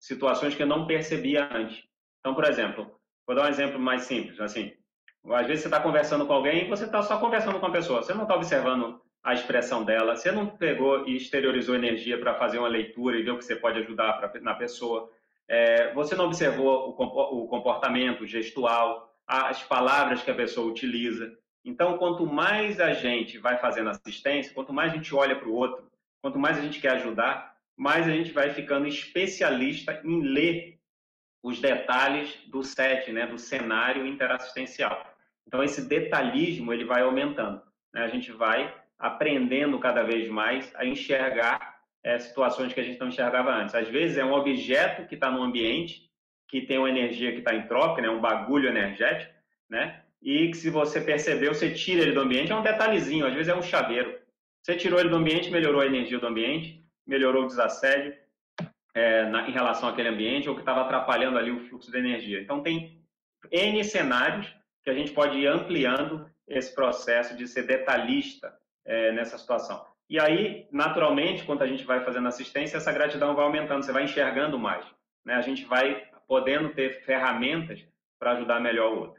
situações que eu não percebia antes. Então, por exemplo, vou dar um exemplo mais simples, assim, às vezes você está conversando com alguém e você está só conversando com a pessoa, você não está observando a expressão dela, você não pegou e exteriorizou energia para fazer uma leitura e ver o que você pode ajudar pra, na pessoa, é, você não observou o comportamento gestual, as palavras que a pessoa utiliza. Então, quanto mais a gente vai fazendo assistência, quanto mais a gente olha para o outro, quanto mais a gente quer ajudar, mais a gente vai ficando especialista em ler os detalhes do set, né, do cenário interassistencial. Então, esse detalhismo ele vai aumentando, né? A gente vai aprendendo cada vez mais a enxergar é, situações que a gente não enxergava antes. Às vezes é um objeto que está no ambiente, que tem uma energia que está em troca, né, um bagulho energético, né? E que se você percebeu, você tira ele do ambiente, é um detalhezinho, às vezes é um chaveiro. Você tirou ele do ambiente, melhorou a energia do ambiente, melhorou o desassédio é, na, em relação àquele ambiente, ou que estava atrapalhando ali o fluxo de energia. Então, tem N cenários que a gente pode ir ampliando esse processo de ser detalhista é, nessa situação. E aí, naturalmente, quando a gente vai fazendo assistência, essa gratidão vai aumentando, você vai enxergando mais, né? A gente vai podendo ter ferramentas para ajudar melhor o outro.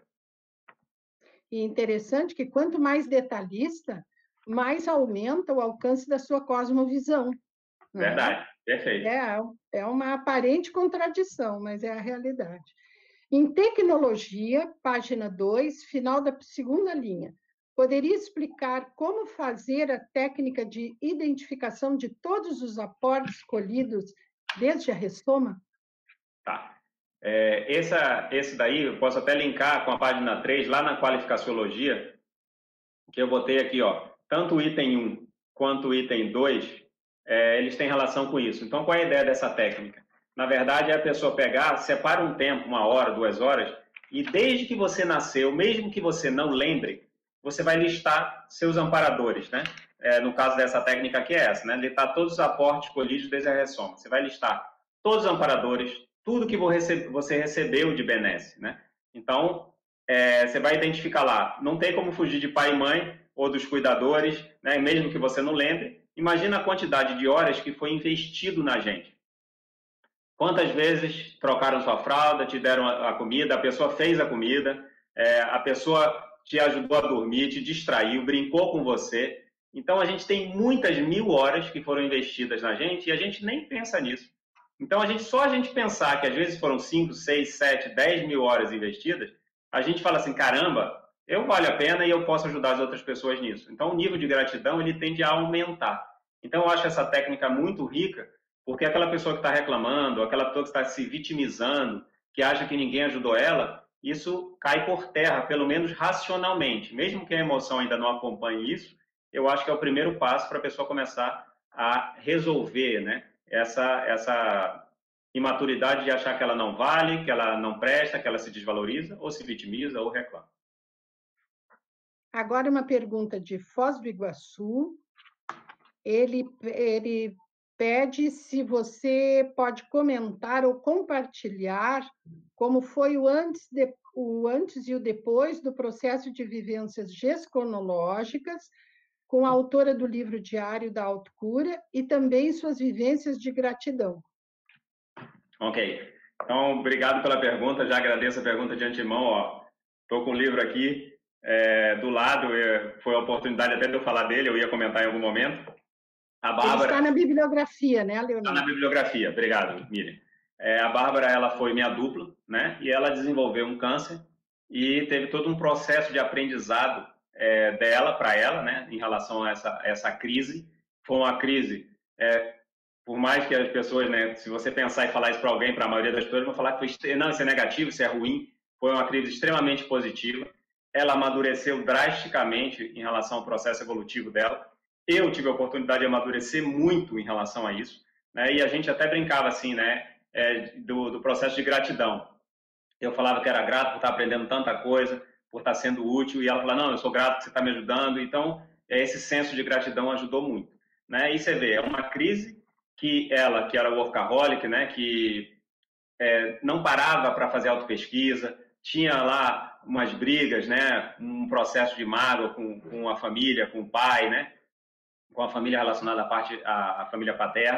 E interessante que quanto mais detalhista, mais aumenta o alcance da sua cosmovisão. Verdade, né? perfeito. É, é uma aparente contradição, mas é a realidade. Em tecnologia, página dois, final da segunda linha, poderia explicar como fazer a técnica de identificação de todos os aportes colhidos desde a ressoma? Tá. É, essa, esse daí, eu posso até linkar com a página três, lá na qualificaciologia, que eu botei aqui, ó, tanto o item um quanto o item dois, é, eles têm relação com isso. Então, qual é a ideia dessa técnica? Na verdade, é a pessoa pegar, separa um tempo, uma hora, duas horas, e desde que você nasceu, mesmo que você não lembre, você vai listar seus amparadores, né? É, no caso dessa técnica aqui é essa, né? Listar todos os aportes colhidos desde a ressoma. Você vai listar todos os amparadores, tudo que você recebeu de benesse, né? Então, é, você vai identificar lá. Não tem como fugir de pai e mãe ou dos cuidadores, né? Mesmo que você não lembre. Imagina a quantidade de horas que foi investido na gente. Quantas vezes trocaram sua fralda, te deram a, a comida, a pessoa fez a comida, é, a pessoa te ajudou a dormir, te distraiu, brincou com você. Então, a gente tem muitas mil horas que foram investidas na gente e a gente nem pensa nisso. Então, a gente, só a gente pensar que às vezes foram cinco, seis, sete, dez mil horas investidas, a gente fala assim, caramba, eu vale a pena e eu posso ajudar as outras pessoas nisso. Então, o nível de gratidão, ele tende a aumentar. Então, eu acho essa técnica muito rica, porque aquela pessoa que está reclamando, aquela pessoa que está se vitimizando, que acha que ninguém ajudou ela, isso cai por terra, pelo menos racionalmente. Mesmo que a emoção ainda não acompanhe isso, eu acho que é o primeiro passo para a pessoa começar a resolver, né, essa, essa imaturidade de achar que ela não vale, que ela não presta, que ela se desvaloriza, ou se vitimiza, ou reclama. Agora uma pergunta de Foz do Iguaçu. Ele, ele pede se você pode comentar ou compartilhar como foi o antes, de, o antes e o depois do processo de vivências gesconológicas com a autora do livro Diário da Autocura e também suas vivências de gratidão. Ok. Então, obrigado pela pergunta. Já agradeço a pergunta de antemão. Estou com o livro aqui é, do lado. Foi a oportunidade até de eu falar dele. Eu ia comentar em algum momento. A Bárbara... Ele está na bibliografia, né, Leonardo? Está na bibliografia. Obrigado, Miriam. É, a Bárbara, ela foi minha dupla, né? E ela desenvolveu um câncer e teve todo um processo de aprendizado é, dela para ela, né? Em relação a essa, essa crise. Foi uma crise, é, por mais que as pessoas, né? Se você pensar e falar isso para alguém, para a maioria das pessoas, vão falar que foi, não, isso é negativo, isso é ruim. Foi uma crise extremamente positiva. Ela amadureceu drasticamente em relação ao processo evolutivo dela. Eu tive a oportunidade de amadurecer muito em relação a isso, né? E a gente até brincava assim, né? É, do, do processo de gratidão. Eu falava que era grato por estar aprendendo tanta coisa, por estar sendo útil, e ela falava, não, eu sou grato que você está me ajudando. Então, esse senso de gratidão ajudou muito, né? E você vê, é uma crise que ela, que era workaholic, né? Que é, não parava para fazer autopesquisa, tinha lá umas brigas, né? Um processo de mágoa com, com a família, com o pai, né? Com a família relacionada à parte à, à família paterna.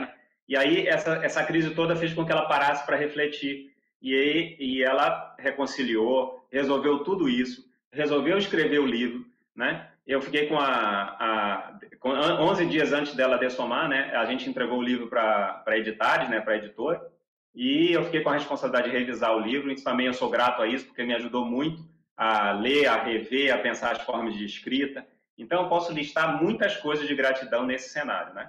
E aí essa, essa crise toda fez com que ela parasse para refletir. E, aí, e ela reconciliou, resolveu tudo isso, resolveu escrever o livro, né? Eu fiquei com a, a com onze dias antes dela dessomar, né? A gente entregou o livro para a Editares, né? Para a editora, e eu fiquei com a responsabilidade de revisar o livro. E também eu sou grato a isso, porque me ajudou muito a ler, a rever, a pensar as formas de escrita. Então eu posso listar muitas coisas de gratidão nesse cenário, né?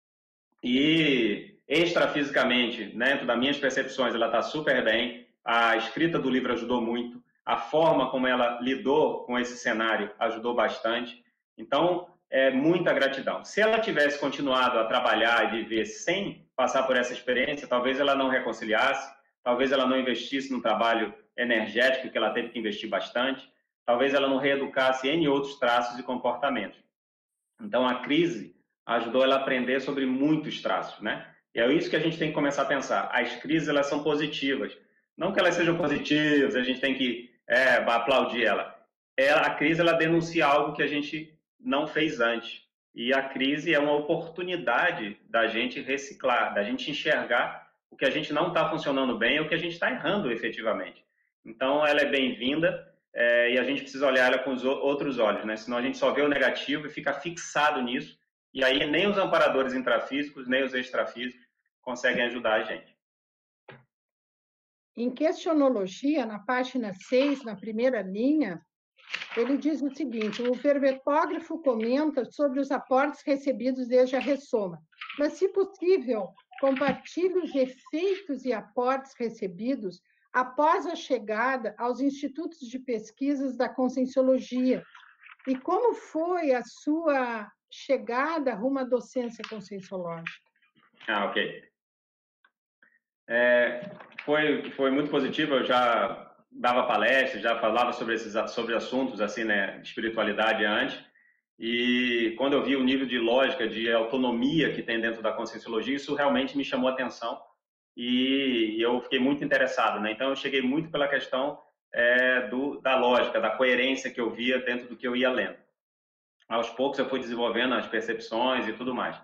E extrafisicamente, dentro das minhas percepções, ela está super bem. A escrita do livro ajudou muito. A forma como ela lidou com esse cenário ajudou bastante. Então, é muita gratidão. Se ela tivesse continuado a trabalhar e viver sem passar por essa experiência, talvez ela não reconciliasse, talvez ela não investisse no trabalho energético, que ela teve que investir bastante, talvez ela não reeducasse N outros traços e comportamentos. Então, a crise ajudou ela a aprender sobre muitos traços, né? E é isso que a gente tem que começar a pensar. As crises, elas são positivas. Não que elas sejam positivas, a gente tem que é, aplaudir ela. ela. A crise, ela denuncia algo que a gente não fez antes. E a crise é uma oportunidade da gente reciclar, da gente enxergar o que a gente não está funcionando bem ou o que a gente está errando efetivamente. Então, ela é bem-vinda é, e a gente precisa olhar ela com os outros olhos, né? Senão a gente só vê o negativo e fica fixado nisso. E aí nem os amparadores intrafísicos, nem os extrafísicos conseguem ajudar a gente. Em questionologia, na página seis, na primeira linha, ele diz o seguinte: o verbetógrafo comenta sobre os aportes recebidos desde a ressoma, mas, se possível, compartilhe os efeitos e aportes recebidos após a chegada aos institutos de pesquisas da Conscienciologia. E como foi a sua chegada rumo à docência conscienciológica? Ah, ok. É, foi, foi muito positivo. Eu já dava palestras, já falava sobre esses sobre assuntos assim, né, de espiritualidade antes. E quando eu vi o nível de lógica, de autonomia que tem dentro da Conscienciologia, isso realmente me chamou a atenção e eu fiquei muito interessado, né? Então eu cheguei muito pela questão é, do, da lógica, da coerência que eu via dentro do que eu ia lendo. Aos poucos eu fui desenvolvendo as percepções e tudo mais.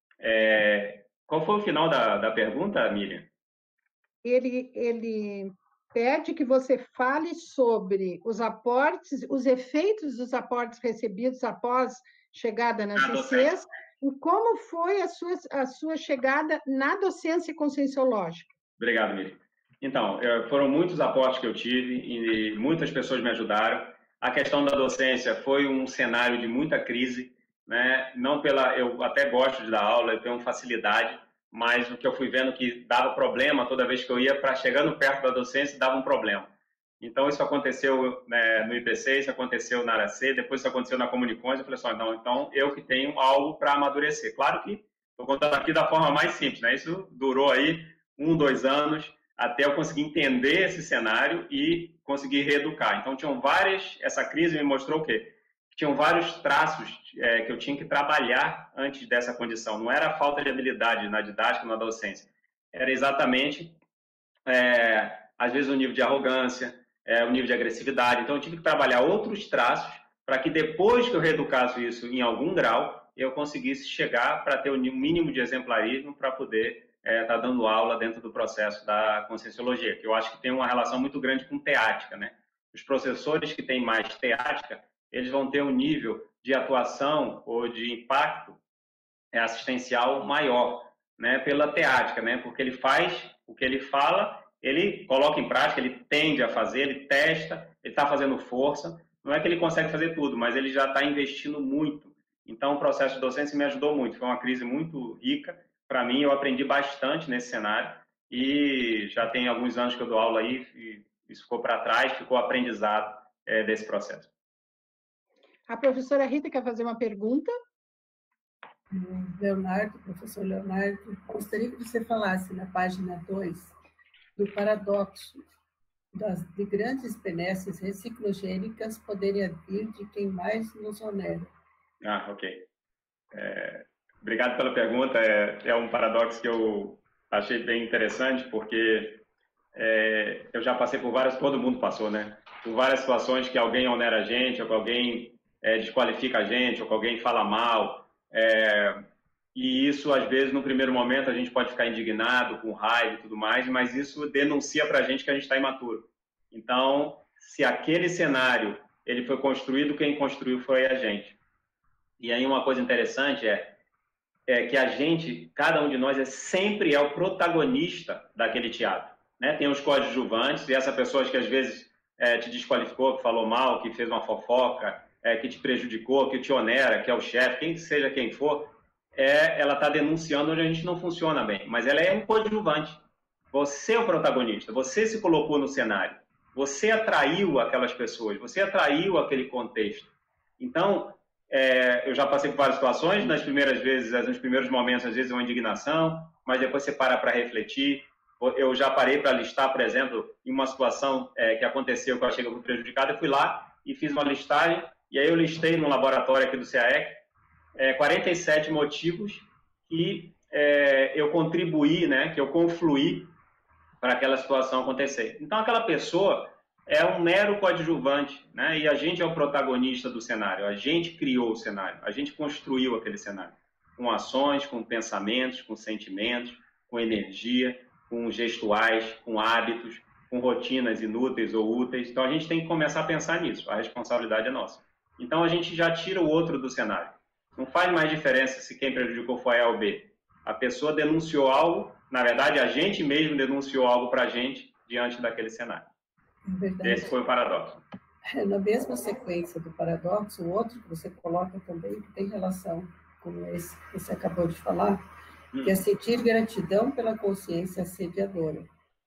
É, qual foi o final da, da pergunta, Miriam? Ele, ele pede que você fale sobre os aportes, os efeitos dos aportes recebidos após chegada nas Ah, I Cs e como foi a sua, a sua chegada na docência conscienciológica. Obrigado, Miriam. Então, foram muitos aportes que eu tive e muitas pessoas me ajudaram. A questão da docência foi um cenário de muita crise, né? Não pela, eu até gosto de dar aula, eu tenho facilidade, mas o que eu fui vendo que dava problema toda vez que eu ia para chegando perto da docência, dava um problema. Então isso aconteceu, né, no I P C, isso aconteceu na Aracê, depois isso aconteceu na Comunicões. Eu falei assim, não, então eu que tenho algo para amadurecer. Claro que estou contando aqui da forma mais simples, né? Isso durou aí um, dois anos até eu conseguir entender esse cenário e conseguir reeducar. Então tinham várias, essa crise me mostrou o quê? Tinham vários traços é, que eu tinha que trabalhar antes dessa condição. Não era a falta de habilidade na didática, na docência. Era exatamente, é, às vezes, o nível de arrogância, é, o nível de agressividade. Então, eu tive que trabalhar outros traços para que depois que eu reeducasse isso em algum grau, eu conseguisse chegar para ter o mínimo de exemplarismo para poder estar é, tá dando aula dentro do processo da Conscienciologia, que eu acho que tem uma relação muito grande com teática, né? Os professores que têm mais teática, eles vão ter um nível de atuação ou de impacto assistencial maior, né, pela teática, né, porque ele faz o que ele fala, ele coloca em prática, ele tende a fazer, ele testa, ele está fazendo força. Não é que ele consegue fazer tudo, mas ele já está investindo muito. Então, o processo de docência me ajudou muito. Foi uma crise muito rica. Para mim, eu aprendi bastante nesse cenário e já tem alguns anos que eu dou aula aí e isso ficou para trás, ficou aprendizado é, desse processo. A professora Rita quer fazer uma pergunta? Leonardo, professor Leonardo, gostaria que você falasse na página dois do paradoxo das, de grandes benesses reciclogênicas poderem vir de quem mais nos onera. Ah, ok. É, obrigado pela pergunta. É, é um paradoxo que eu achei bem interessante, porque é, eu já passei por várias, todo mundo passou, né? Por várias situações que alguém onera a gente, ou que alguém é, desqualifica a gente, ou que alguém fala mal. É, e isso, às vezes, no primeiro momento, a gente pode ficar indignado, com raiva e tudo mais, mas isso denuncia para a gente que a gente está imaturo. Então, se aquele cenário ele foi construído, quem construiu foi a gente. E aí uma coisa interessante é, é que a gente, cada um de nós, é, sempre é o protagonista daquele teatro. Né? Tem os coadjuvantes, e essa pessoa que às vezes é, te desqualificou, que falou mal, que fez uma fofoca, é, que te prejudicou, que te onera, que é o chefe, quem seja quem for, é, ela está denunciando onde a gente não funciona bem. Mas ela é um coadjuvante. Você é o protagonista, você se colocou no cenário, você atraiu aquelas pessoas, você atraiu aquele contexto. Então, é, eu já passei por várias situações, nas primeiras vezes, nos primeiros momentos, às vezes é uma indignação, mas depois você para para refletir. Eu já parei para listar, por exemplo, em uma situação é, que aconteceu que eu achei que eu fui prejudicado, eu fui lá e fiz uma listagem, e aí eu listei no laboratório aqui do C A E C é, quarenta e sete motivos que é, eu contribuí, né, que eu confluí para aquela situação acontecer. Então, aquela pessoa é um mero coadjuvante, né? E a gente é o protagonista do cenário, a gente criou o cenário, a gente construiu aquele cenário, com ações, com pensamentos, com sentimentos, com energia, com gestuais, com hábitos, com rotinas inúteis ou úteis. Então, a gente tem que começar a pensar nisso, a responsabilidade é nossa. Então, a gente já tira o outro do cenário. Não faz mais diferença se quem prejudicou foi A ou B. A pessoa denunciou algo, na verdade, a gente mesmo denunciou algo para a gente diante daquele cenário. Verdade. Esse foi o paradoxo. Na mesma sequência do paradoxo, o outro que você coloca também, que tem relação com esse que você acabou de falar, hum. que é sentir gratidão pela consciência assediadora.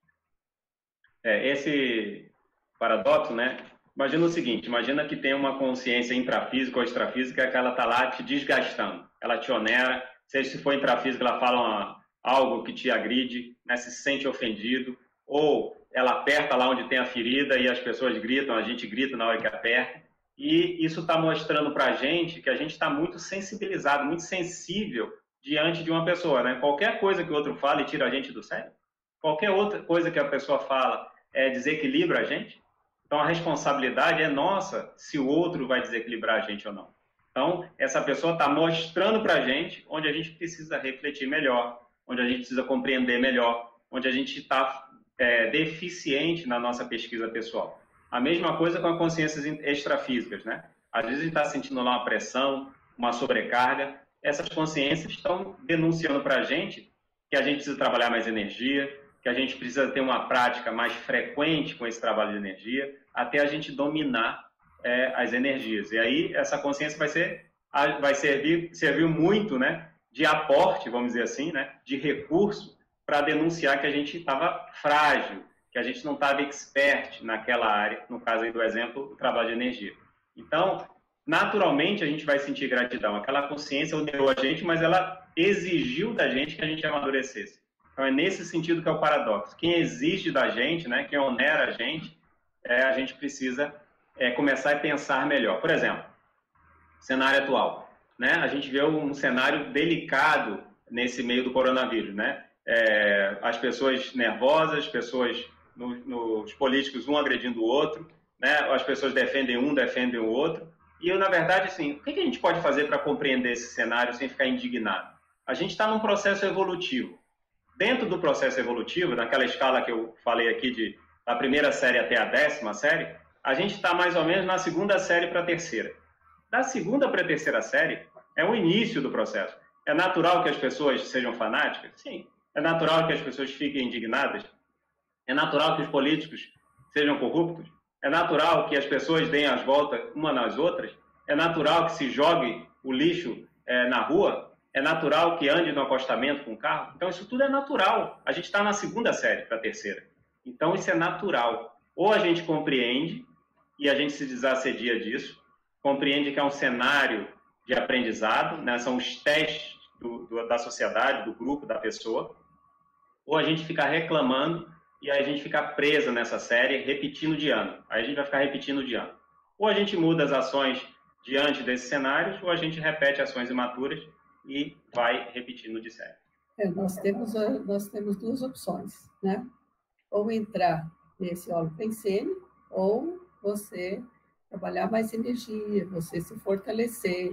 É, esse paradoxo, né? Imagina o seguinte, imagina que tem uma consciência intrafísica ou extrafísica que ela está lá te desgastando, ela te onera, seja se for intrafísica, ela fala uma, algo que te agride, né, se sente ofendido, ou ela aperta lá onde tem a ferida e as pessoas gritam, a gente grita na hora que aperta, e isso está mostrando para a gente que a gente está muito sensibilizado, muito sensível diante de uma pessoa, né? Qualquer coisa que o outro fala e tira a gente do sério, qualquer outra coisa que a pessoa fala é, desequilibra a gente. Então, a responsabilidade é nossa se o outro vai desequilibrar a gente ou não. Então, essa pessoa está mostrando para a gente onde a gente precisa refletir melhor, onde a gente precisa compreender melhor, onde a gente está é, deficiente na nossa pesquisa pessoal. A mesma coisa com as consciências extrafísicas, né? Às vezes a gente está sentindo lá uma pressão, uma sobrecarga. Essas consciências estão denunciando para a gente que a gente precisa trabalhar mais energia, que a gente precisa ter uma prática mais frequente com esse trabalho de energia, até a gente dominar é, as energias. E aí essa consciência vai ser, vai servir, servir muito, né, de aporte, vamos dizer assim, né, de recurso para denunciar que a gente estava frágil, que a gente não estava expert naquela área, no caso aí do exemplo, o trabalho de energia. Então, naturalmente a gente vai sentir gratidão. Aquela consciência onerou a gente, mas ela exigiu da gente que a gente amadurecesse. Então, é nesse sentido que é o paradoxo. Quem exige da gente, né, quem onera a gente, é, a gente precisa é, começar a pensar melhor. Por exemplo, cenário atual. Né? A gente vê um cenário delicado nesse meio do coronavírus. Né? É, as pessoas nervosas, as pessoas, no, nos políticos, um agredindo o outro, né? As pessoas defendem um, defendem o outro. E, eu, na verdade, assim, o que a gente pode fazer para compreender esse cenário sem ficar indignado? A gente está num processo evolutivo. Dentro do processo evolutivo, naquela escala que eu falei aqui, de, da primeira série até a décima série, a gente está mais ou menos na segunda série para a terceira. Da segunda para a terceira série é o início do processo. É natural que as pessoas sejam fanáticas? Sim. É natural que as pessoas fiquem indignadas? É natural que os políticos sejam corruptos? É natural que as pessoas deem as voltas uma nas outras? É natural que se jogue o lixo é, na rua? É natural que ande no acostamento com o carro? Então, isso tudo é natural. A gente está na segunda série para a terceira. Então, isso é natural. Ou a gente compreende e a gente se desassedia disso, compreende que é um cenário de aprendizado, né? São os testes do, do, da sociedade, do grupo, da pessoa, ou a gente fica reclamando e aí a gente fica presa nessa série, repetindo de ano. Aí a gente vai ficar repetindo de ano. Ou a gente muda as ações diante desses cenários, ou a gente repete ações imaturas e vai repetindo de série. É, nós, temos, nós temos duas opções, né? Ou entrar nesse holopensene, ou você trabalhar mais energia, você se fortalecer,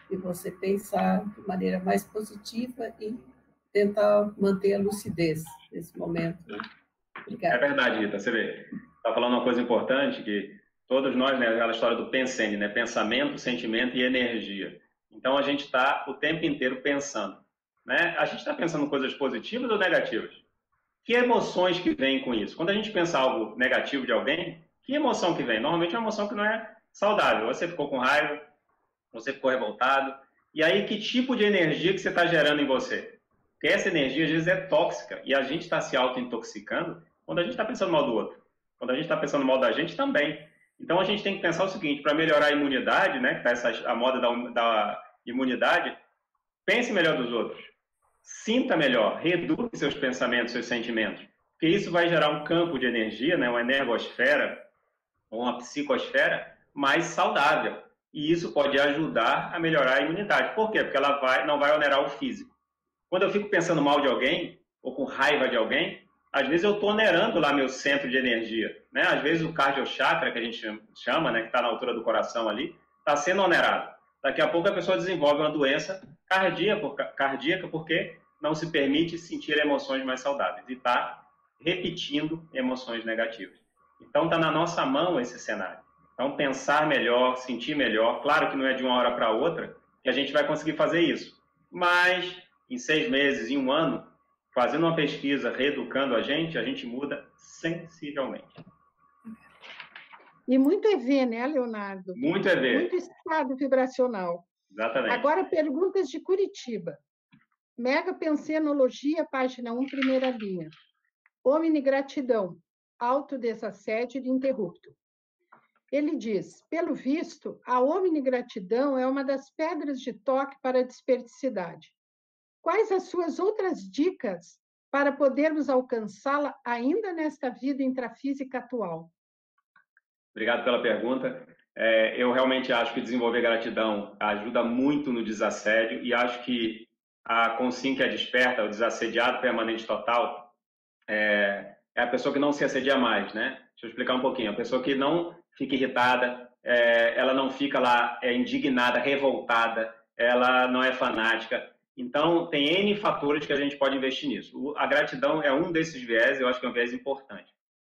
e você pensar de maneira mais positiva e tentar manter a lucidez nesse momento. Né? Obrigada. É verdade, Rita. Você vê, está falando uma coisa importante, que todos nós, né, aquela história do pensene, né, pensamento, sentimento e energia. Então, a gente está o tempo inteiro pensando. Né? A gente está pensando coisas positivas ou negativas? Que emoções que vêm com isso? Quando a gente pensa algo negativo de alguém, que emoção que vem? Normalmente é uma emoção que não é saudável. Você ficou com raiva, você ficou revoltado. E aí, que tipo de energia que você está gerando em você? Porque essa energia, às vezes, é tóxica. E a gente está se auto-intoxicando quando a gente está pensando mal do outro. Quando a gente está pensando mal da gente, também. Então, a gente tem que pensar o seguinte, para melhorar a imunidade, né, que tá essa, a moda da, da imunidade, pense melhor dos outros. Sinta melhor, reduza seus pensamentos, seus sentimentos, porque isso vai gerar um campo de energia, né, uma energosfera, ou uma psicosfera mais saudável. E isso pode ajudar a melhorar a imunidade. Por quê? Porque ela vai, não vai onerar o físico. Quando eu fico pensando mal de alguém, ou com raiva de alguém, às vezes eu estou onerando lá meu centro de energia. Né? Às vezes o cardiochakra, que a gente chama, né, que está na altura do coração ali, está sendo onerado. Daqui a pouco a pessoa desenvolve uma doença cardíaca porque não se permite sentir emoções mais saudáveis e está repetindo emoções negativas. Então está na nossa mão esse cenário. Então pensar melhor, sentir melhor, claro que não é de uma hora para outra que a gente vai conseguir fazer isso, mas em seis meses, em um ano, fazendo uma pesquisa, reeducando a gente, a gente muda sensivelmente. E muito E V, né, Leonardo? Muito E V. Muito estado vibracional. Exatamente. Agora, perguntas de Curitiba. Mega Pensenologia, página um, primeira linha. Omnigratidão, autodesassédio de interrupto. Ele diz, pelo visto, a omnigratidão é uma das pedras de toque para a desperticidade. Quais as suas outras dicas para podermos alcançá-la ainda nesta vida intrafísica atual? Obrigado pela pergunta. É, eu realmente acho que desenvolver gratidão ajuda muito no desassédio e acho que a consciência que é desperta, o desassediado permanente total, é, é a pessoa que não se assedia mais, né? Deixa eu explicar um pouquinho. A pessoa que não fica irritada, é, ela não fica lá é, indignada, revoltada, ela não é fanática. Então, tem N fatores que a gente pode investir nisso. A gratidão é um desses viés, eu acho que é um viés importante.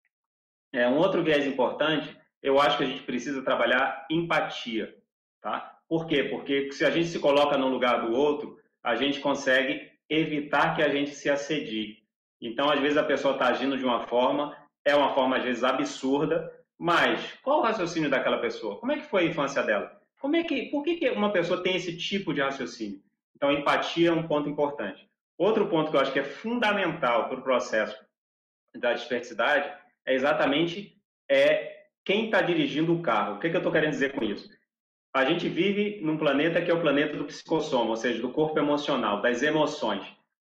É, um outro viés importante, eu acho que a gente precisa trabalhar empatia, tá? Por quê? Porque se a gente se coloca no lugar do outro, a gente consegue evitar que a gente se assedie. Então, às vezes, a pessoa está agindo de uma forma, é uma forma, às vezes, absurda, mas qual o raciocínio daquela pessoa? Como é que foi a infância dela? Como é que, por que, que uma pessoa tem esse tipo de raciocínio? Então, empatia é um ponto importante. Outro ponto que eu acho que é fundamental para o processo da desperticidade é exatamente é, quem está dirigindo o carro. O que, que eu estou querendo dizer com isso? A gente vive num planeta que é o planeta do psicossoma, ou seja, do corpo emocional, das emoções.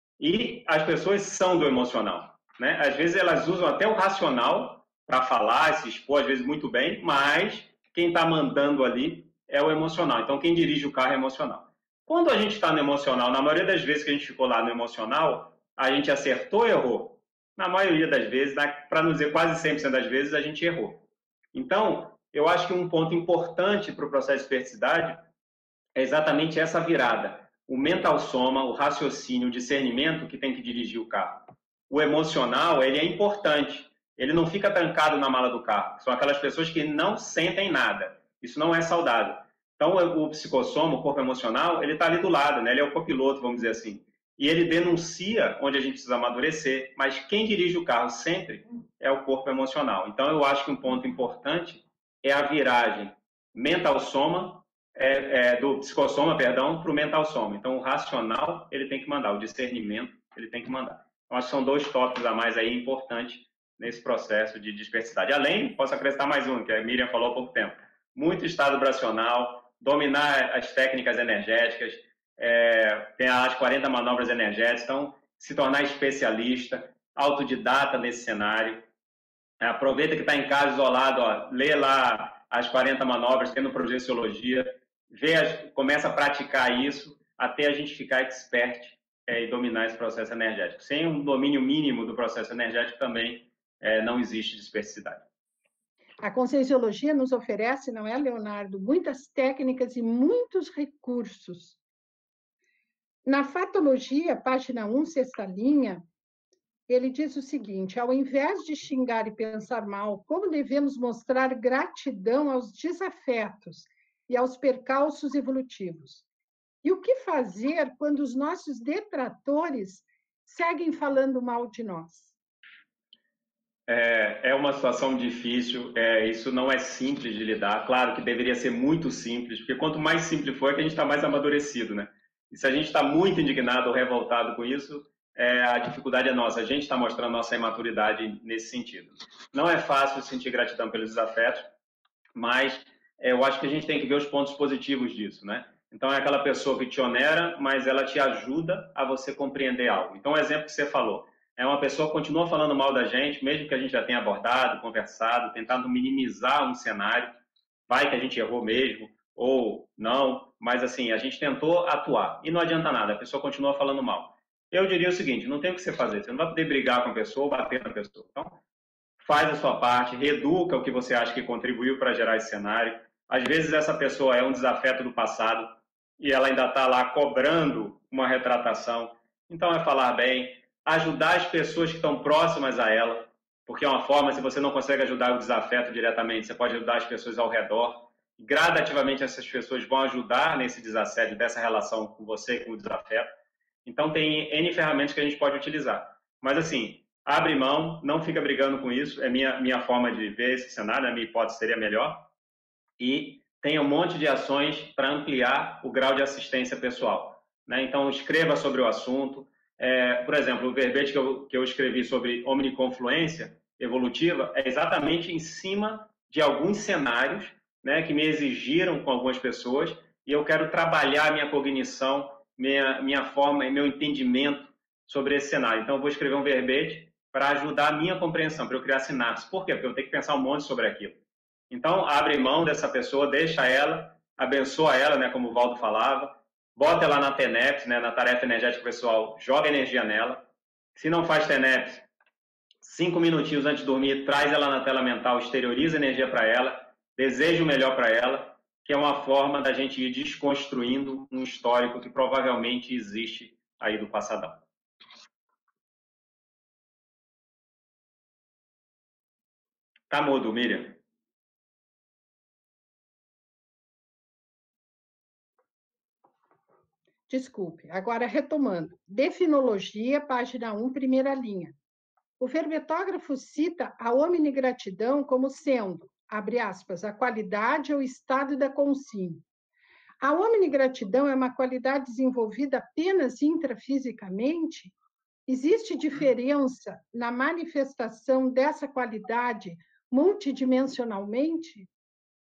E as pessoas são do emocional. Né? Às vezes elas usam até o racional para falar, se expor, às vezes muito bem, mas quem está mandando ali é o emocional. Então, quem dirige o carro é emocional. Quando a gente está no emocional, na maioria das vezes que a gente ficou lá no emocional, a gente acertou ou errou? Na maioria das vezes, para não dizer quase cem por cento das vezes, a gente errou. Então, eu acho que um ponto importante para o processo de esperticidade é exatamente essa virada. O mental soma, o raciocínio, o discernimento que tem que dirigir o carro. O emocional, ele é importante. Ele não fica trancado na mala do carro. São aquelas pessoas que não sentem nada. Isso não é saudável. Então, o psicossoma, o corpo emocional, ele está ali do lado, né? Ele é o copiloto, vamos dizer assim. E ele denuncia onde a gente precisa amadurecer, mas quem dirige o carro sempre é o corpo emocional. Então, eu acho que um ponto importante é a viragem mental soma, é, é, do psicossoma, perdão, para o mental soma. Então, o racional, ele tem que mandar, o discernimento, ele tem que mandar. Então, acho que são dois tópicos a mais aí importantes nesse processo de dispersidade. Além, posso acrescentar mais um, que a Miriam falou há pouco tempo. Muito estado vibracional, dominar as técnicas energéticas, é, tem as quarenta manobras energéticas, então se tornar especialista, autodidata nesse cenário. É, aproveita que está em casa isolado, ó, lê lá as quarenta manobras, tendo projeciologia, vê as, começa a praticar isso até a gente ficar expert é, e dominar esse processo energético. Sem um domínio mínimo do processo energético também é, não existe dispersidade. A Conscienciologia nos oferece, não é, Leonardo, muitas técnicas e muitos recursos. Na Fatologia, página um, sexta linha, ele diz o seguinte: ao invés de xingar e pensar mal, como devemos mostrar gratidão aos desafetos e aos percalços evolutivos? E o que fazer quando os nossos detratores seguem falando mal de nós? É, é uma situação difícil, é, isso não é simples de lidar. Claro que deveria ser muito simples, porque quanto mais simples for, é que a gente está mais amadurecido, né? E se a gente está muito indignado ou revoltado com isso, é, a dificuldade é nossa. A gente está mostrando nossa imaturidade nesse sentido. Não é fácil sentir gratidão pelos desafetos, mas é, eu acho que a gente tem que ver os pontos positivos disso, né? Então, é aquela pessoa que te onera, mas ela te ajuda a você compreender algo. Então, o exemplo que você falou, é uma pessoa que continua falando mal da gente, mesmo que a gente já tenha abordado, conversado, tentado minimizar um cenário, vai que a gente errou mesmo, ou não, mas assim, a gente tentou atuar, e não adianta nada, a pessoa continua falando mal. Eu diria o seguinte, não tem o que você fazer, você não vai poder brigar com a pessoa ou bater na pessoa. Então, faz a sua parte, reeduca o que você acha que contribuiu para gerar esse cenário. Às vezes essa pessoa é um desafeto do passado, e ela ainda está lá cobrando uma retratação. Então, é falar bem, ajudar as pessoas que estão próximas a ela, porque é uma forma, se você não consegue ajudar o desafeto diretamente, você pode ajudar as pessoas ao redor. Gradativamente, essas pessoas vão ajudar nesse desassédio, dessa relação com você, com o desafeto. Então, tem N ferramentas que a gente pode utilizar. Mas, assim, abre mão, não fica brigando com isso, é minha, minha forma de ver esse cenário, a minha hipótese seria melhor. E tem um monte de ações para ampliar o grau de assistência pessoal, né? Então, escreva sobre o assunto. É, por exemplo, o verbete que eu, que eu escrevi sobre omniconfluência evolutiva é exatamente em cima de alguns cenários, né, que me exigiram com algumas pessoas, e eu quero trabalhar minha cognição, minha, minha forma e meu entendimento sobre esse cenário. Então, eu vou escrever um verbete para ajudar a minha compreensão, para eu criar sinapse. Por quê? Porque eu tenho que pensar um monte sobre aquilo. Então, abre mão dessa pessoa, deixa ela, abençoa ela, né, como o Valdo falava, bota ela na T N E P S, né, na tarefa energética pessoal, joga energia nela. Se não faz T N E P S, cinco minutinhos antes de dormir, traz ela na tela mental, exterioriza energia para ela, deseja o melhor para ela, que é uma forma da gente ir desconstruindo um histórico que provavelmente existe aí do passadão. Tá mudo, Miriam. Desculpe. Agora, retomando. Definologia, página um, primeira linha. O verbetógrafo cita a omnigratidão como sendo, abre aspas, a qualidade ou estado da consciência. A omnigratidão é uma qualidade desenvolvida apenas intrafisicamente? Existe diferença na manifestação dessa qualidade multidimensionalmente?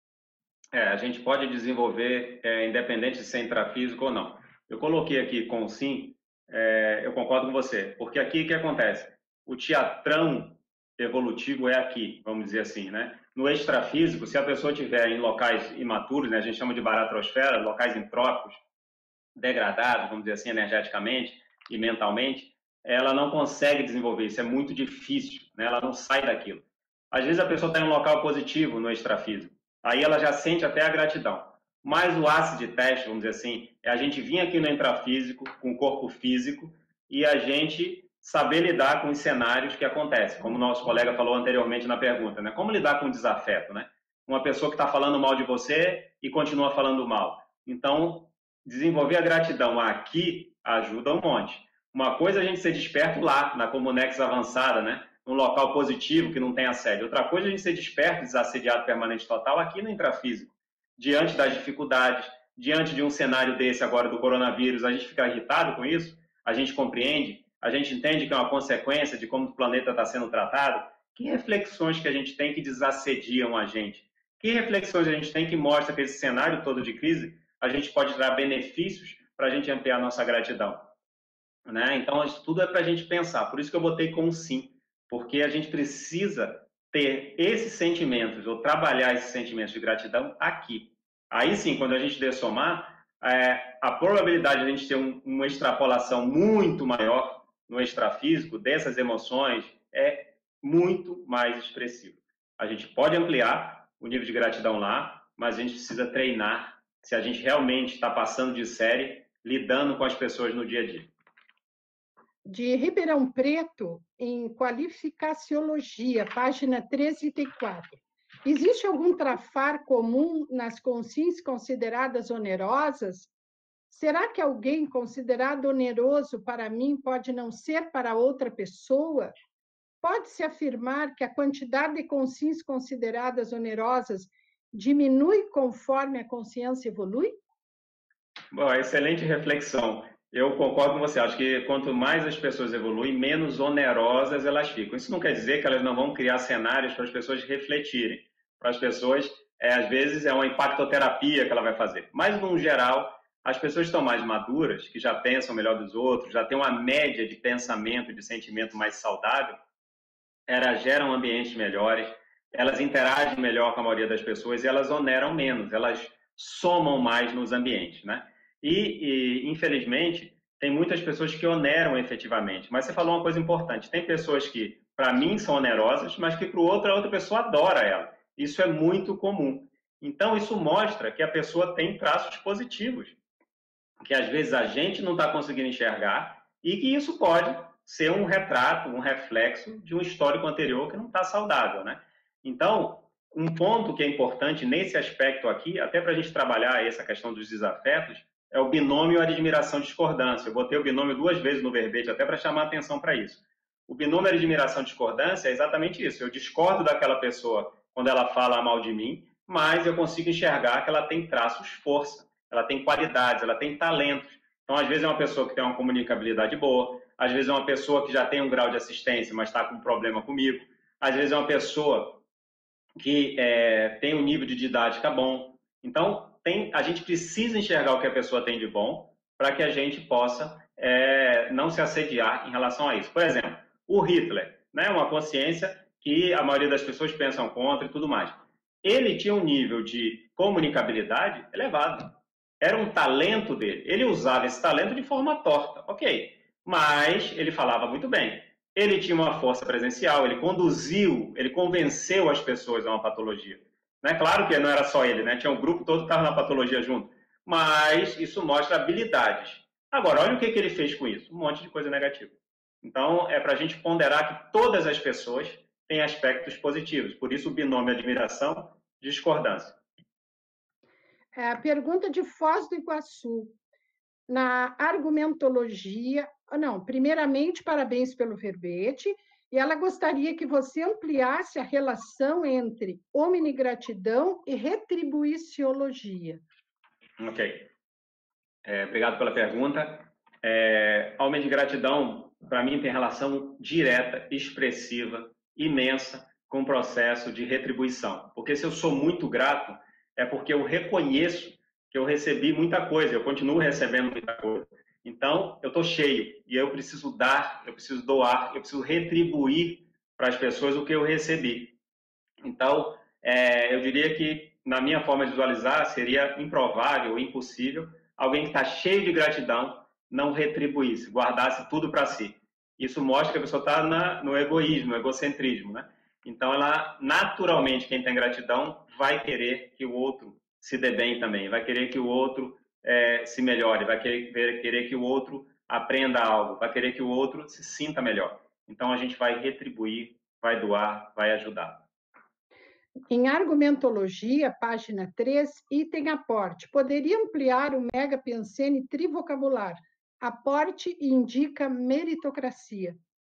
É, a gente pode desenvolver, é, independente de ser intrafísico ou não. Eu coloquei aqui com sim, é, eu concordo com você, porque aqui o que acontece? O teatrão evolutivo é aqui, vamos dizer assim, né? No extrafísico, se a pessoa estiver em locais imaturos, né, a gente chama de baratrosfera, locais entrópicos, degradados, vamos dizer assim, energeticamente e mentalmente, ela não consegue desenvolver, isso é muito difícil, né? Ela não sai daquilo. Às vezes a pessoa está em um local positivo no extrafísico, aí ela já sente até a gratidão. Mas o acid test, vamos dizer assim, é a gente vir aqui no intrafísico, com o corpo físico, e a gente saber lidar com os cenários que acontecem, como o nosso colega falou anteriormente na pergunta, né? Como lidar com o desafeto, né? Uma pessoa que está falando mal de você e continua falando mal. Então, desenvolver a gratidão aqui ajuda um monte. Uma coisa é a gente ser desperto lá, na Comunex avançada, né? Num local positivo que não tem assédio. Outra coisa é a gente ser desperto, desassediado permanente total aqui no intrafísico. Diante das dificuldades, diante de um cenário desse agora do coronavírus, a gente fica irritado com isso, a gente compreende, a gente entende que é uma consequência de como o planeta está sendo tratado. Que reflexões que a gente tem que desassediam a gente? Que reflexões a gente tem que mostra que esse cenário todo de crise, a gente pode dar benefícios para a gente ampliar a nossa gratidão? Né? Então, isso tudo é para a gente pensar. Por isso que eu botei com sim, porque a gente precisa ter esses sentimentos, ou trabalhar esses sentimentos de gratidão aqui. Aí sim, quando a gente dessomar, é, a probabilidade de a gente ter um, uma extrapolação muito maior no extrafísico dessas emoções é muito mais expressiva. A gente pode ampliar o nível de gratidão lá, mas a gente precisa treinar se a gente realmente está passando de série, lidando com as pessoas no dia a dia. De Ribeirão Preto, em Qualificaciologia, página trezentos e quatro. Existe algum trafar comum nas consciências consideradas onerosas? Será que alguém considerado oneroso para mim pode não ser para outra pessoa? Pode-se afirmar que a quantidade de consciências consideradas onerosas diminui conforme a consciência evolui? Bom, excelente reflexão. Eu concordo com você. Acho que quanto mais as pessoas evoluem, menos onerosas elas ficam. Isso não quer dizer que elas não vão criar cenários para as pessoas refletirem. Para as pessoas, é, às vezes, é uma impactoterapia que ela vai fazer. Mas, no geral, as pessoas estão mais maduras, que já pensam melhor dos outros, já têm uma média de pensamento, de sentimento mais saudável, elas geram ambientes melhores, elas interagem melhor com a maioria das pessoas e elas oneram menos, elas somam mais nos ambientes, né? E, e, infelizmente, tem muitas pessoas que oneram efetivamente. Mas você falou uma coisa importante. Tem pessoas que, para mim, são onerosas, mas que para o outro, a outra pessoa adora ela. Isso é muito comum. Então, isso mostra que a pessoa tem traços positivos, que às vezes a gente não está conseguindo enxergar e que isso pode ser um retrato, um reflexo de um histórico anterior que não está saudável, né? Então, um ponto que é importante nesse aspecto aqui, até para a gente trabalhar essa questão dos desafetos, é o binômio admiração-discordância. Eu botei o binômio duas vezes no verbete, até para chamar a atenção para isso. O binômio admiração-discordância é exatamente isso. Eu discordo daquela pessoa quando ela fala mal de mim, mas eu consigo enxergar que ela tem traços força, ela tem qualidades, ela tem talentos. Então, às vezes é uma pessoa que tem uma comunicabilidade boa, às vezes é uma pessoa que já tem um grau de assistência, mas está com um problema comigo, às vezes é uma pessoa que é, tem um nível de didática bom. Então, tem, a gente precisa enxergar o que a pessoa tem de bom para que a gente possa é, não se assediar em relação a isso. Por exemplo, o Hitler, né, uma consciência que a maioria das pessoas pensam contra e tudo mais. Ele tinha um nível de comunicabilidade elevado. Era um talento dele. Ele usava esse talento de forma torta, ok. Mas ele falava muito bem. Ele tinha uma força presencial, ele conduziu, ele convenceu as pessoas a uma patologia. Né? Claro que não era só ele, né? Tinha um grupo todo que estava na patologia junto. Mas isso mostra habilidades. Agora, olha o que, que ele fez com isso. Um monte de coisa negativa. Então, é para a gente ponderar que todas as pessoas têm aspectos positivos. Por isso, o binômio admiração, discordância. A pergunta de Foz do Iguaçu. Na argumentologia... Não, primeiramente, parabéns pelo verbete. E ela gostaria que você ampliasse a relação entre omnigratidão e retribuiciologia. Ok. É, obrigado pela pergunta. É, a omnigratidão, para mim, tem relação direta, expressiva, imensa com o processo de retribuição. Porque se eu sou muito grato, é porque eu reconheço que eu recebi muita coisa, eu continuo recebendo muita coisa. Então, eu estou cheio e eu preciso dar, eu preciso doar, eu preciso retribuir para as pessoas o que eu recebi. Então, é, eu diria que, na minha forma de visualizar, seria improvável, impossível, alguém que está cheio de gratidão não retribuísse, guardasse tudo para si. Isso mostra que a pessoa está no egoísmo, no egocentrismo, né? Então, ela, naturalmente, quem tem gratidão, vai querer que o outro se dê bem também, vai querer que o outro é, se melhore, vai querer, querer que o outro aprenda algo, vai querer que o outro se sinta melhor. Então, a gente vai retribuir, vai doar, vai ajudar. Em argumentologia, página três, item aporte. Poderia ampliar o mega pensene trivocabular. Aporte indica meritocracia.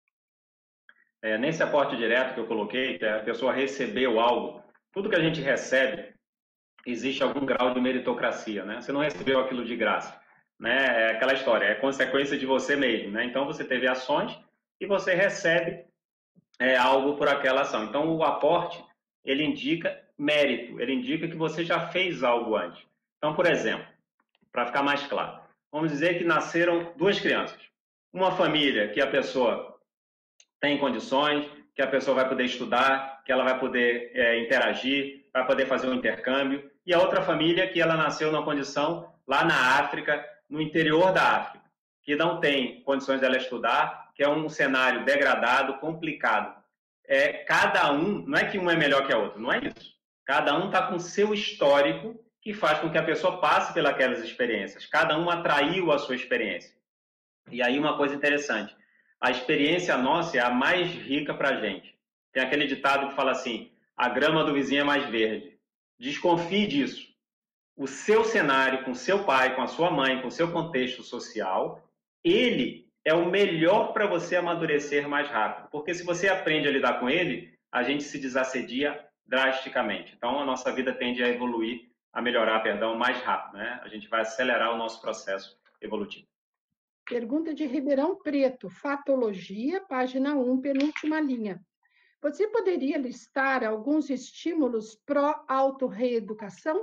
É, nesse aporte direto que eu coloquei, que a pessoa recebeu algo, tudo que a gente recebe, existe algum grau de meritocracia, né? Você não recebeu aquilo de graça, né? É aquela história, é consequência de você mesmo, né? Então, você teve ações e você recebe é, algo por aquela ação. Então, o aporte, ele indica mérito, ele indica que você já fez algo antes. Então, por exemplo, para ficar mais claro, vamos dizer que nasceram duas crianças. Uma família que a pessoa tem condições, que a pessoa vai poder estudar, que ela vai poder é, interagir, vai poder fazer um intercâmbio, e a outra família que ela nasceu numa condição lá na África, no interior da África, que não tem condições dela estudar, que é um cenário degradado, complicado. é, cada um, não é que um é melhor que a outra, não é isso. Cada um está com seu histórico que faz com que a pessoa passe pelas experiências. Cada um atraiu a sua experiência. E aí uma coisa interessante, a experiência nossa é a mais rica para a gente. Tem aquele ditado que fala assim, a grama do vizinho é mais verde. Desconfie disso. O seu cenário, com seu pai, com a sua mãe, com o seu contexto social, ele é o melhor para você amadurecer mais rápido. Porque se você aprende a lidar com ele, a gente se desassedia drasticamente. Então, a nossa vida tende a evoluir, a melhorar, perdão, mais rápido, né? A gente vai acelerar o nosso processo evolutivo. Pergunta de Ribeirão Preto, Fatologia, página um, penúltima linha. Você poderia listar alguns estímulos pró-autorreeducação?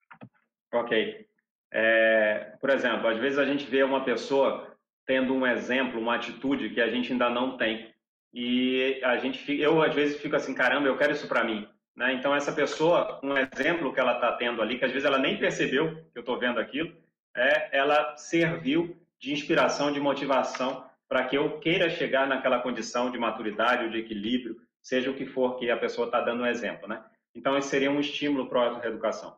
Ok. É, por exemplo, às vezes a gente vê uma pessoa tendo um exemplo, uma atitude que a gente ainda não tem. E a gente, eu às vezes fico assim, caramba, eu quero isso para mim. Né? Então essa pessoa, um exemplo que ela está tendo ali, que às vezes ela nem percebeu que eu estou vendo aquilo, é, ela serviu de inspiração, de motivação para que eu queira chegar naquela condição de maturidade ou de equilíbrio, seja o que for que a pessoa está dando um exemplo. Né? Então esse seria um estímulo para a autorreeducação.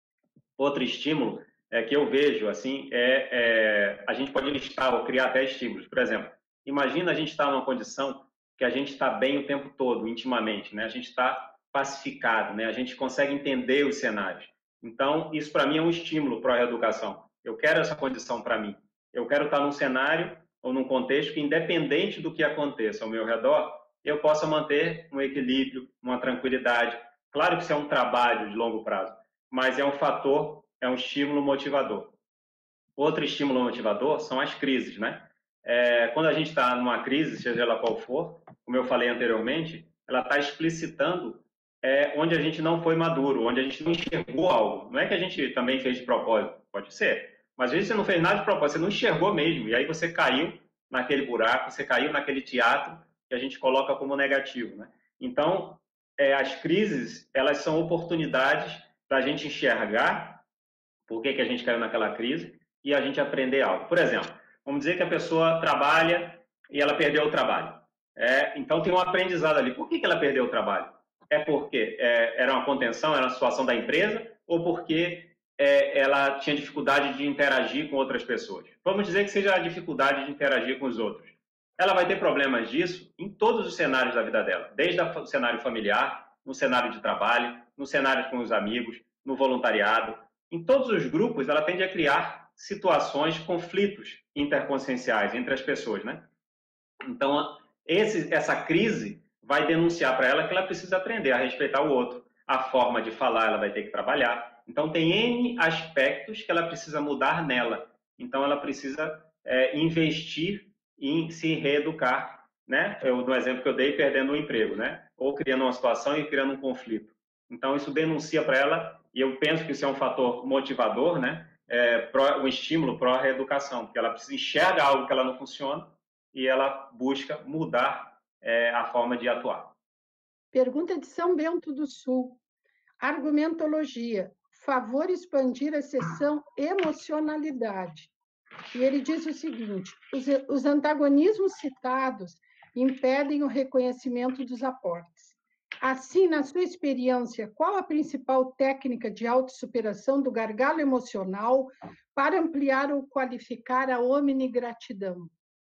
Outro estímulo é, que eu vejo, assim, é, é a gente pode listar ou criar até estímulos. Por exemplo, imagina a gente estar numa condição que a gente está bem o tempo todo, intimamente, né? A gente está pacificado, né? A gente consegue entender os cenários. Então, isso para mim é um estímulo para a reeducação. Eu quero essa condição para mim. Eu quero estar num cenário ou num contexto que, independente do que aconteça ao meu redor, eu possa manter um equilíbrio, uma tranquilidade. Claro que isso é um trabalho de longo prazo, mas é um fator, é um estímulo motivador. Outro estímulo motivador são as crises, né? É, quando a gente está numa crise, seja ela qual for, como eu falei anteriormente, ela está explicitando é, onde a gente não foi maduro, onde a gente não enxergou algo. Não é que a gente também fez de propósito, pode ser, mas às vezes você não fez nada de propósito, você não enxergou mesmo, e aí você caiu naquele buraco, você caiu naquele teatro que a gente coloca como negativo, né? Então, é, as crises, elas são oportunidades para a gente enxergar por que, que a gente caiu naquela crise e a gente aprender algo. Por exemplo, vamos dizer que a pessoa trabalha e ela perdeu o trabalho. É, então, tem um aprendizado ali. Por que, que ela perdeu o trabalho? É porque é, era uma contenção, era uma situação da empresa ou porque é, ela tinha dificuldade de interagir com outras pessoas? Vamos dizer que seja a dificuldade de interagir com os outros. Ela vai ter problemas disso em todos os cenários da vida dela, desde o cenário familiar, no cenário de trabalho, no cenário com os amigos, no voluntariado. Em todos os grupos, ela tende a criar situações, conflitos interconscienciais entre as pessoas, né? Então, esse, essa crise vai denunciar para ela que ela precisa aprender a respeitar o outro. A forma de falar, ela vai ter que trabalhar. Então, tem N aspectos que ela precisa mudar nela. Então, ela precisa é, investir em se reeducar, né? Eu, no exemplo que eu dei, perdendo o emprego, né? Ou criando uma situação e criando um conflito. Então, isso denuncia para ela, e eu penso que isso é um fator motivador, né? É, pro, um estímulo para a reeducação, porque ela precisa enxergar algo que ela não funciona e ela busca mudar é, a forma de atuar. Pergunta de São Bento do Sul. Argumentologia. Favor expandir a seção emocionalidade. E ele diz o seguinte, os, os antagonismos citados impedem o reconhecimento dos aportes. Assim, na sua experiência, qual a principal técnica de autossuperação do gargalo emocional para ampliar ou qualificar a omnigratidão?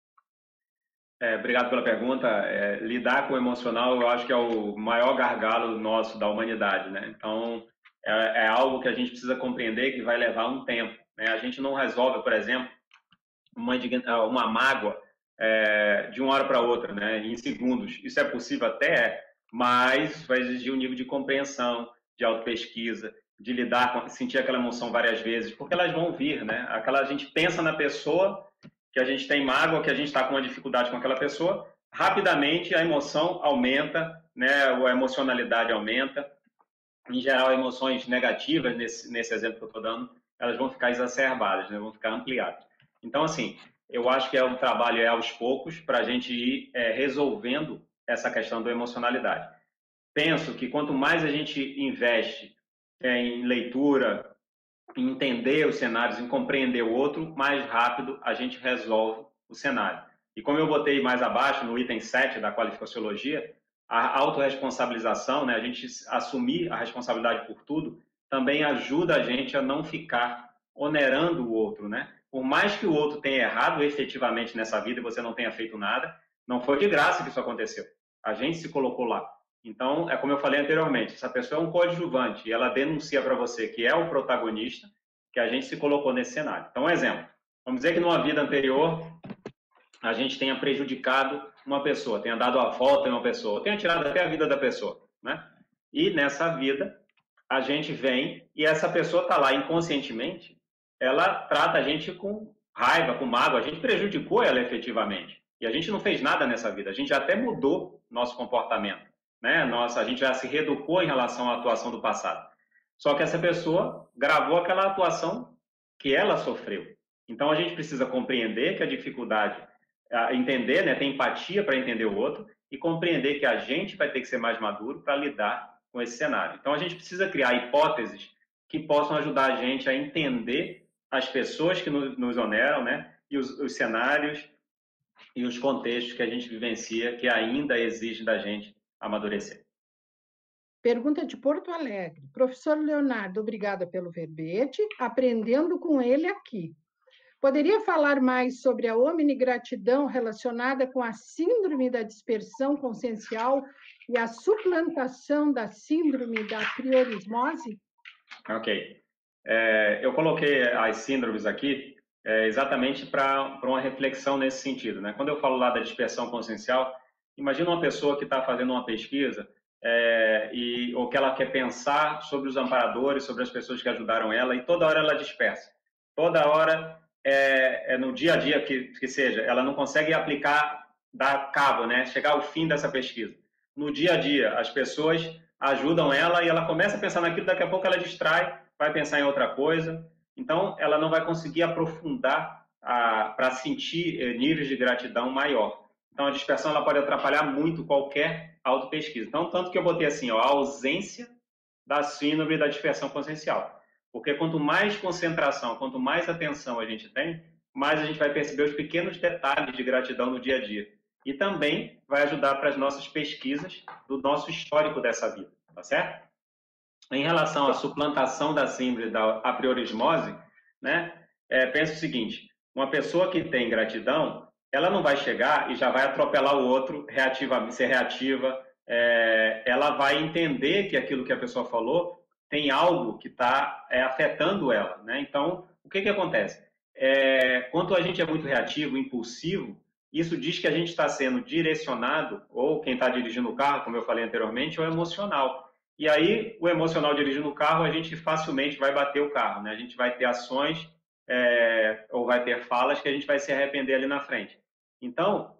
É, obrigado pela pergunta. É, lidar com o emocional, eu acho que é o maior gargalo nosso da humanidade, né? Então, é, é algo que a gente precisa compreender que vai levar um tempo, né? A gente não resolve, por exemplo, uma, uma mágoa é, de uma hora para outra, né? Em segundos. Isso é possível até, mas vai exigir um nível de compreensão, de autopesquisa, de lidar com, sentir aquela emoção várias vezes, porque elas vão vir, né? Aquela, a gente pensa na pessoa, que a gente tem mágoa, que a gente está com uma dificuldade com aquela pessoa, rapidamente a emoção aumenta, né? A emocionalidade aumenta. Em geral, emoções negativas, nesse, nesse exemplo que eu estou dando, elas vão ficar exacerbadas, né? Vão ficar ampliadas. Então, assim, eu acho que é um trabalho é aos poucos para a gente ir é, resolvendo essa questão da emocionalidade. Penso que quanto mais a gente investe é, em leitura, em entender os cenários, em compreender o outro, mais rápido a gente resolve o cenário. E como eu botei mais abaixo, no item sete da qualificaciologia, a autorresponsabilização, né, a gente assumir a responsabilidade por tudo, também ajuda a gente a não ficar onerando o outro, né? Por mais que o outro tenha errado efetivamente nessa vida e você não tenha feito nada, não foi de graça que isso aconteceu. A gente se colocou lá. Então, é como eu falei anteriormente, essa pessoa é um coadjuvante e ela denuncia para você que é o protagonista, que a gente se colocou nesse cenário. Então, um exemplo. Vamos dizer que numa vida anterior a gente tenha prejudicado uma pessoa, tenha dado a volta em uma pessoa, tenha tirado até a vida da pessoa, né? E nessa vida a gente vem e essa pessoa está lá inconscientemente, ela trata a gente com raiva, com mágoa, a gente prejudicou ela efetivamente. E a gente não fez nada nessa vida, a gente até mudou nosso comportamento, né? Nossa, a gente já se reeducou em relação à atuação do passado. Só que essa pessoa gravou aquela atuação que ela sofreu. Então a gente precisa compreender que a dificuldade, entender, né, ter empatia para entender o outro e compreender que a gente vai ter que ser mais maduro para lidar com esse cenário. Então a gente precisa criar hipóteses que possam ajudar a gente a entender as pessoas que nos oneram, né, e os, os cenários e os contextos que a gente vivencia que ainda exigem da gente amadurecer. Pergunta de Porto Alegre. Professor Leonardo, obrigada pelo verbete. Aprendendo com ele aqui. Poderia falar mais sobre a omnigratidão relacionada com a síndrome da dispersão consciencial e a suplantação da síndrome da priorismose? Ok. É, eu coloquei as síndromes aqui é, exatamente para uma reflexão nesse sentido, né? Quando eu falo lá da dispersão consciencial, imagina uma pessoa que está fazendo uma pesquisa é, e, ou que ela quer pensar sobre os amparadores, sobre as pessoas que ajudaram ela, e toda hora ela dispersa. Toda hora... É, é no dia a dia que, que seja, ela não consegue aplicar, dar cabo, né? Chegar ao fim dessa pesquisa. No dia a dia, as pessoas ajudam ela e ela começa a pensar naquilo, daqui a pouco ela distrai, vai pensar em outra coisa. Então, ela não vai conseguir aprofundar para sentir níveis de gratidão maior. Então, a dispersão ela pode atrapalhar muito qualquer autopesquisa. Então, tanto que eu botei assim, ó, a ausência da síndrome da dispersão consciencial. Porque quanto mais concentração, quanto mais atenção a gente tem, mais a gente vai perceber os pequenos detalhes de gratidão no dia a dia. E também vai ajudar para as nossas pesquisas do nosso histórico dessa vida, tá certo? Em relação à suplantação da síndrome da apriorismose, né, é, pensa o seguinte, uma pessoa que tem gratidão, ela não vai chegar e já vai atropelar o outro, reativa, ser reativa, é, ela vai entender que aquilo que a pessoa falou tem algo que está é, afetando ela, né? Então, o que que acontece? É, quando a gente é muito reativo, impulsivo, isso diz que a gente está sendo direcionado, ou quem está dirigindo o carro, como eu falei anteriormente, é o emocional. E aí, o emocional dirigindo o carro, a gente facilmente vai bater o carro, né? A gente vai ter ações é, ou vai ter falas que a gente vai se arrepender ali na frente. Então,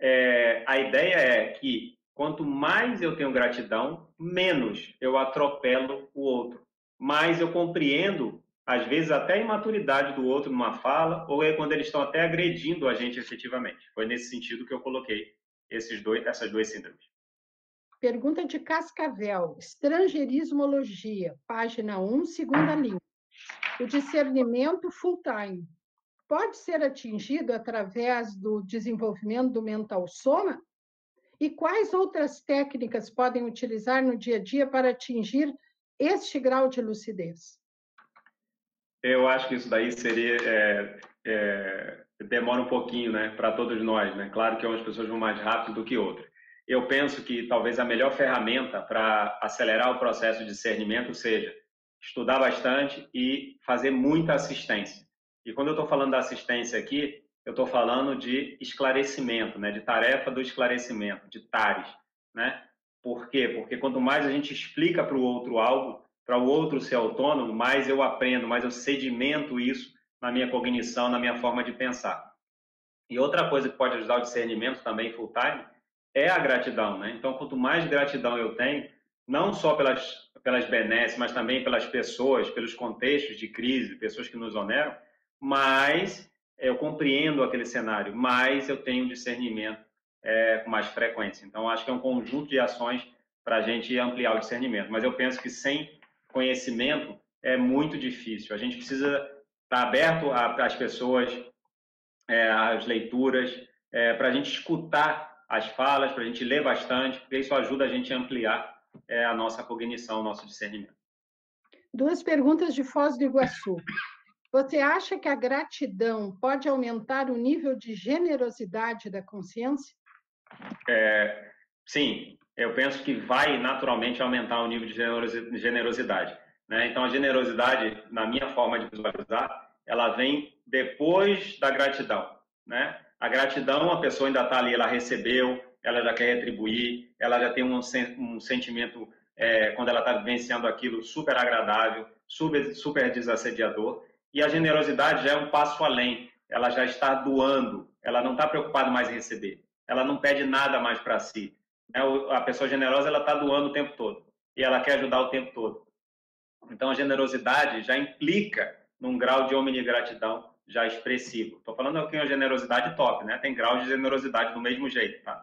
é, a ideia é que quanto mais eu tenho gratidão, menos eu atropelo o outro. Mais eu compreendo, às vezes, até a imaturidade do outro numa fala, ou é quando eles estão até agredindo a gente efetivamente. Foi nesse sentido que eu coloquei esses dois, essas duas síndromes. Pergunta de Cascavel. Estrangeirismologia, página um, segunda linha. O discernimento full-time pode ser atingido através do desenvolvimento do mental soma? E quais outras técnicas podem utilizar no dia a dia para atingir este grau de lucidez? Eu acho que isso daí seria... É, é, demora um pouquinho, né, para todos nós, né? Claro que umas pessoas vão mais rápido do que outras. Eu penso que talvez a melhor ferramenta para acelerar o processo de discernimento seja estudar bastante e fazer muita assistência. E quando eu estou falando da assistência aqui, eu estou falando de esclarecimento, né? De tarefa do esclarecimento, de tares, né? Por quê? Porque quanto mais a gente explica para o outro algo, para o outro ser autônomo, mais eu aprendo, mais eu sedimento isso na minha cognição, na minha forma de pensar. E outra coisa que pode ajudar o discernimento também full time é a gratidão, né? Então, quanto mais gratidão eu tenho, não só pelas, pelas benesses, mas também pelas pessoas, pelos contextos de crise, pessoas que nos oneram, mais eu compreendo aquele cenário, mais eu tenho discernimento é, com mais frequência. Então, acho que é um conjunto de ações para a gente ampliar o discernimento. Mas eu penso que sem conhecimento é muito difícil. A gente precisa estar aberto às pessoas, é, às leituras, é, para a gente escutar as falas, para a gente ler bastante, porque isso ajuda a gente a ampliar é, a nossa cognição, o nosso discernimento. Duas perguntas de Foz do Iguaçu. Você acha que a gratidão pode aumentar o nível de generosidade da consciência? É, sim, eu penso que vai naturalmente aumentar o nível de generosidade, né? Então, a generosidade, na minha forma de visualizar, ela vem depois da gratidão, né? A gratidão, a pessoa ainda está ali, ela recebeu, ela já quer retribuir, ela já tem um, um sentimento, é, quando ela está vivenciando aquilo, super agradável, super, super desassediador, e a generosidade já é um passo além, ela já está doando, ela não está preocupada mais em receber, ela não pede nada mais para si. A pessoa generosa, ela está doando o tempo todo, e ela quer ajudar o tempo todo. Então, a generosidade já implica num grau de omnigratidão já expressivo. Estou falando aqui uma generosidade top, né? Tem graus de generosidade do mesmo jeito, tá?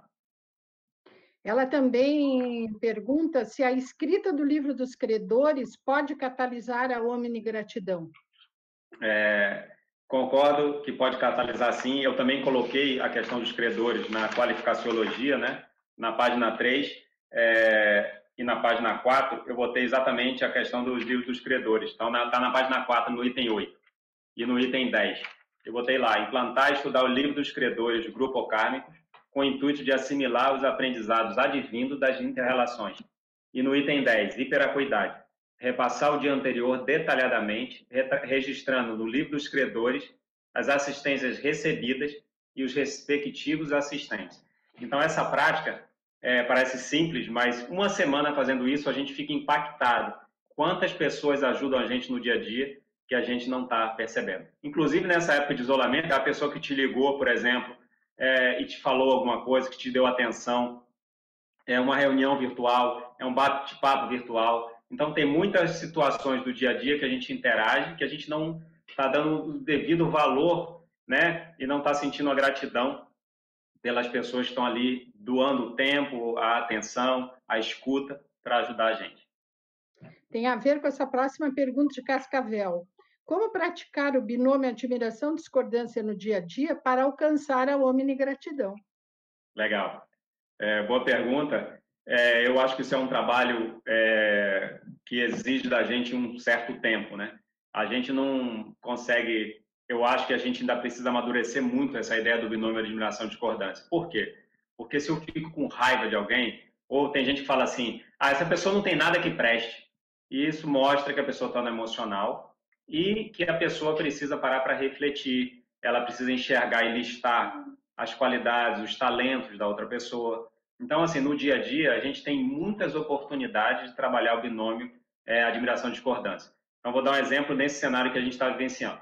Ela também pergunta se a escrita do livro dos credores pode catalisar a omnigratidão. É, concordo que pode catalisar sim. Eu também coloquei a questão dos credores na qualificaciologia, né? Na página três é, e na página quatro, eu botei exatamente a questão dos livros dos credores. Então, está na página quatro, no item oito. E no item dez, eu botei lá, implantar e estudar o livro dos credores do grupo kármico com o intuito de assimilar os aprendizados advindos das inter-relações. E no item dez, hiperacuidade, repassar o dia anterior detalhadamente, registrando no livro dos credores as assistências recebidas e os respectivos assistentes. Então, essa prática é, parece simples, mas uma semana fazendo isso, a gente fica impactado. Quantas pessoas ajudam a gente no dia a dia que a gente não está percebendo. Inclusive, nessa época de isolamento, a pessoa que te ligou, por exemplo, é, e te falou alguma coisa, que te deu atenção, é uma reunião virtual, é um bate-papo virtual. Então, tem muitas situações do dia a dia que a gente interage, que a gente não está dando o devido valor, né? E não está sentindo a gratidão pelas pessoas que estão ali doando o tempo, a atenção, a escuta para ajudar a gente. Tem a ver com essa próxima pergunta de Cascavel. Como praticar o binômio admiração-discordância no dia a dia para alcançar a omnigratidão? Legal. É, boa pergunta. É, eu acho que isso é um trabalho é, que exige da gente um certo tempo, né? A gente não consegue... Eu acho que a gente ainda precisa amadurecer muito essa ideia do binômio admiração-discordância. Por quê? Porque se eu fico com raiva de alguém, ou tem gente que fala assim, ah, essa pessoa não tem nada que preste. E isso mostra que a pessoa está no emocional e que a pessoa precisa parar para refletir, ela precisa enxergar e listar as qualidades, os talentos da outra pessoa. Então, assim, no dia a dia, a gente tem muitas oportunidades de trabalhar o binômio é, admiração-discordância. Então, vou dar um exemplo nesse cenário que a gente está vivenciando.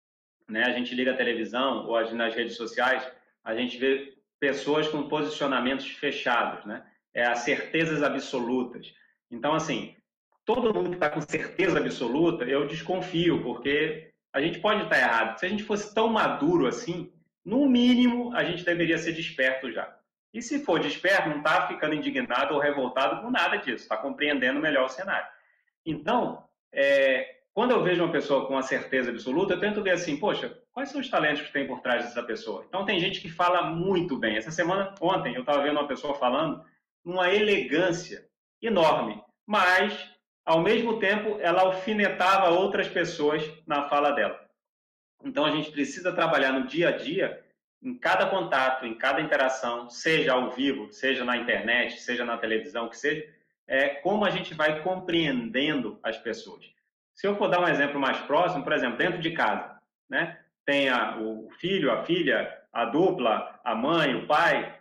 Né? A gente liga a televisão ou nas redes sociais, a gente vê pessoas com posicionamentos fechados, né? É, as certezas absolutas. Então, assim, todo mundo que está com certeza absoluta, eu desconfio, porque a gente pode estar errado. Se a gente fosse tão maduro assim, no mínimo, a gente deveria ser desperto já. E se for desperto, não está ficando indignado ou revoltado com nada disso, está compreendendo melhor o cenário. Então, é, quando eu vejo uma pessoa com uma certeza absoluta, eu tento ver assim, poxa, quais são os talentos que tem por trás dessa pessoa? Então, tem gente que fala muito bem. Essa semana, ontem, eu estava vendo uma pessoa falando numa elegância enorme, mas, ao mesmo tempo, ela alfinetava outras pessoas na fala dela. Então, a gente precisa trabalhar no dia a dia, em cada contato, em cada interação, seja ao vivo, seja na internet, seja na televisão, que seja, é como a gente vai compreendendo as pessoas. Se eu for dar um exemplo mais próximo, por exemplo, dentro de casa, né? Tem a, o filho, a filha, a dupla, a mãe, o pai,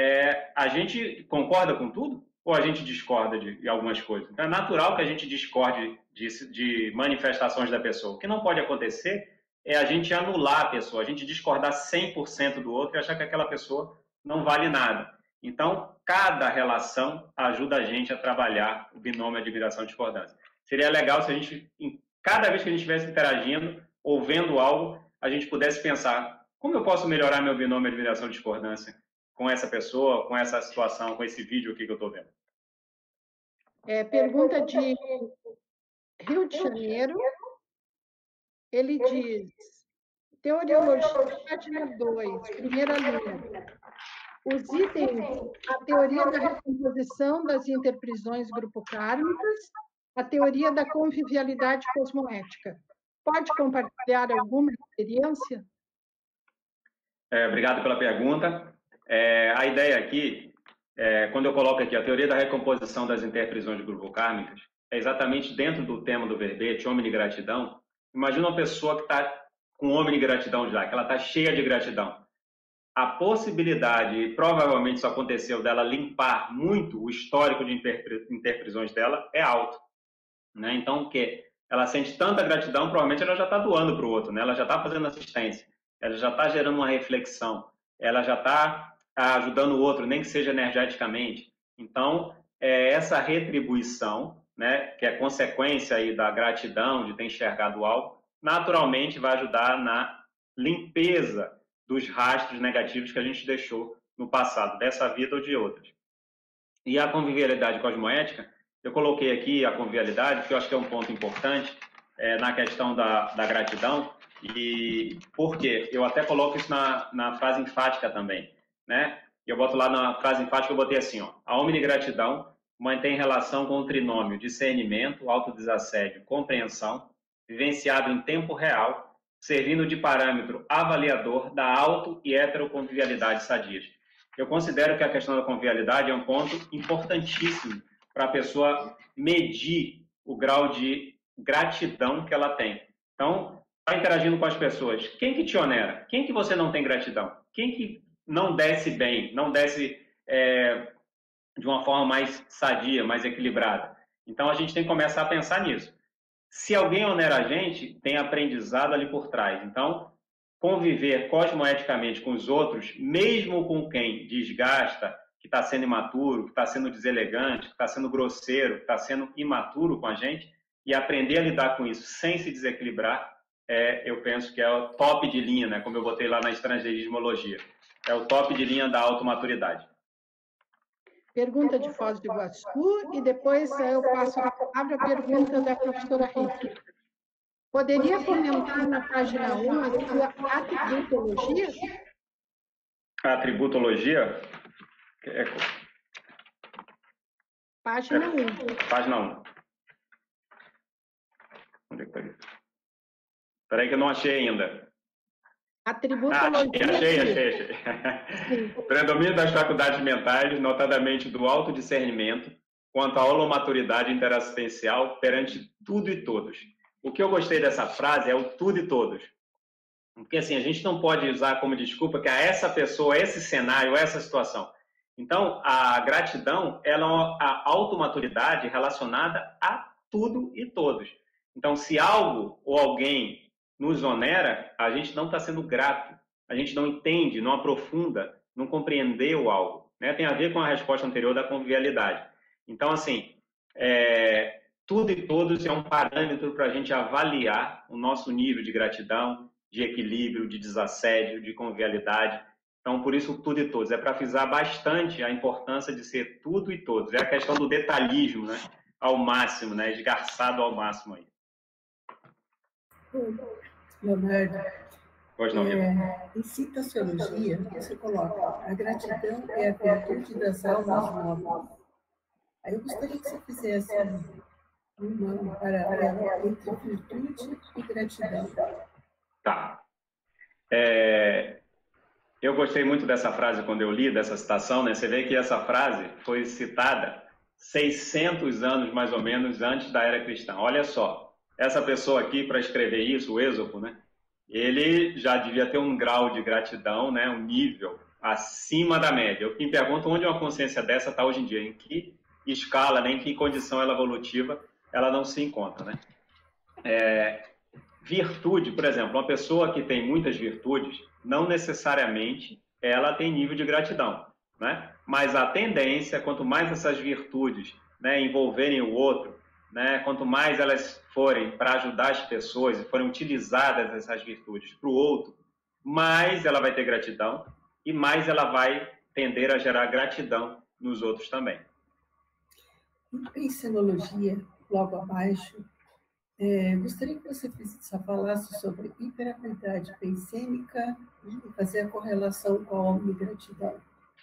é, a gente concorda com tudo? Ou a gente discorda de, de algumas coisas? Então, é natural que a gente discorde de, de manifestações da pessoa. O que não pode acontecer é a gente anular a pessoa, a gente discordar cem por cento do outro e achar que aquela pessoa não vale nada. Então, cada relação ajuda a gente a trabalhar o binômio admiração e discordância. Seria legal se a gente, cada vez que a gente estivesse interagindo ou vendo algo, a gente pudesse pensar, como eu posso melhorar meu binômio admiração e discordância com essa pessoa, com essa situação, com esse vídeo aqui que eu estou vendo? É, pergunta de Rio de Janeiro. Ele diz, Teoriologia, página dois, primeira linha. os itens, a teoria da recomposição das interprisões grupo-kármicas, a teoria da convivialidade cosmoética. Pode compartilhar alguma experiência? É, obrigado pela pergunta. É, a ideia aqui, é, quando eu coloco aqui a teoria da recomposição das interprisões grupo-kármicas, é exatamente dentro do tema do verbete, homem de gratidão. Imagina uma pessoa que está com homem de gratidão já, que ela está cheia de gratidão. A possibilidade, e provavelmente isso aconteceu, dela limpar muito o histórico de interprisões dela é alto. Né? Então, o quê? Ela sente tanta gratidão, provavelmente ela já está doando para o outro, né? Ela já está fazendo assistência, ela já está gerando uma reflexão, ela já está ajudando o outro, nem que seja energeticamente. Então, é essa retribuição, né, que é consequência aí da gratidão, de ter enxergado algo, naturalmente vai ajudar na limpeza dos rastros negativos que a gente deixou no passado, dessa vida ou de outras. E a convivialidade cosmoética, eu coloquei aqui a convivialidade, que eu acho que é um ponto importante é, na questão da, da gratidão, e por quê? Eu até coloco isso na, na frase enfática também, né? Eu boto lá na frase enfática, eu botei assim, ó, a omnigratidão mantém relação com o trinômio discernimento, autodesassédio, compreensão, vivenciado em tempo real, servindo de parâmetro avaliador da auto- e heteroconvivialidade sadias. Eu considero que a questão da convivialidade é um ponto importantíssimo para a pessoa medir o grau de gratidão que ela tem. Então, está interagindo com as pessoas. Quem que te onera? Quem que você não tem gratidão? Quem que não desce bem, não desce é, de uma forma mais sadia, mais equilibrada? Então, a gente tem que começar a pensar nisso. Se alguém onera a gente, tem aprendizado ali por trás. Então, conviver cosmoeticamente com os outros, mesmo com quem desgasta, que está sendo imaturo, que está sendo deselegante, que está sendo grosseiro, que está sendo imaturo com a gente, e aprender a lidar com isso sem se desequilibrar, é, eu penso que é o top de linha, né? Como eu botei lá na estrangeirismologia. É o top de linha da automaturidade. Pergunta de Foz do Iguaçu, e depois eu passo a palavra à pergunta da professora Rita. Poderia comentar na página um a sua atributologia? A atributologia? É... Página um. Página um. Onde é que está isso? Espera aí que eu não achei ainda. Atributologia. Ah, achei, achei, achei. achei. Predomínio das faculdades mentais, notadamente do autodiscernimento, quanto à holomaturidade interassistencial perante tudo e todos. O que eu gostei dessa frase é o tudo e todos. Porque assim, a gente não pode usar como desculpa que a essa pessoa, esse cenário, essa situação. Então, a gratidão, ela é a automaturidade relacionada a tudo e todos. Então, se algo ou alguém nos onera, a gente não está sendo grato, a gente não entende, não aprofunda, não compreendeu algo. Né? Tem a ver com a resposta anterior da convivialidade. Então, assim, é, tudo e todos é um parâmetro para a gente avaliar o nosso nível de gratidão, de equilíbrio, de desassédio, de convivialidade. Então, por isso, tudo e todos. É para frisar bastante a importância de ser tudo e todos. É a questão do detalhismo, né? Ao máximo, né? Esgarçado ao máximo aí. Leonardo, Pois não, é, em citaciologia, você coloca a gratidão é a virtude das almas nobres. Aí eu gostaria que você fizesse um paralelo entre virtude e gratidão. Tá. É, eu gostei muito dessa frase quando eu li, dessa citação, né? Você vê que essa frase foi citada seiscentos anos, mais ou menos, antes da era cristã. Olha só, essa pessoa aqui, para escrever isso, o Êxopo, né? Ele já devia ter um grau de gratidão, né? Um nível acima da média. Eu me pergunto onde uma consciência dessa está hoje em dia, em que escala, né? Em que condição ela evolutiva ela não se encontra, né? É, virtude, por exemplo, uma pessoa que tem muitas virtudes, não necessariamente ela tem nível de gratidão, né? Mas a tendência, quanto mais essas virtudes, né, envolverem o outro, né, quanto mais elas forem para ajudar as pessoas e forem utilizadas essas virtudes para o outro, mais ela vai ter gratidão e mais ela vai tender a gerar gratidão nos outros também. Em sinologia, logo abaixo, É, gostaria que você só falasse sobre hiperacuidade pensêmica e fazer a correlação com a omnigratidão.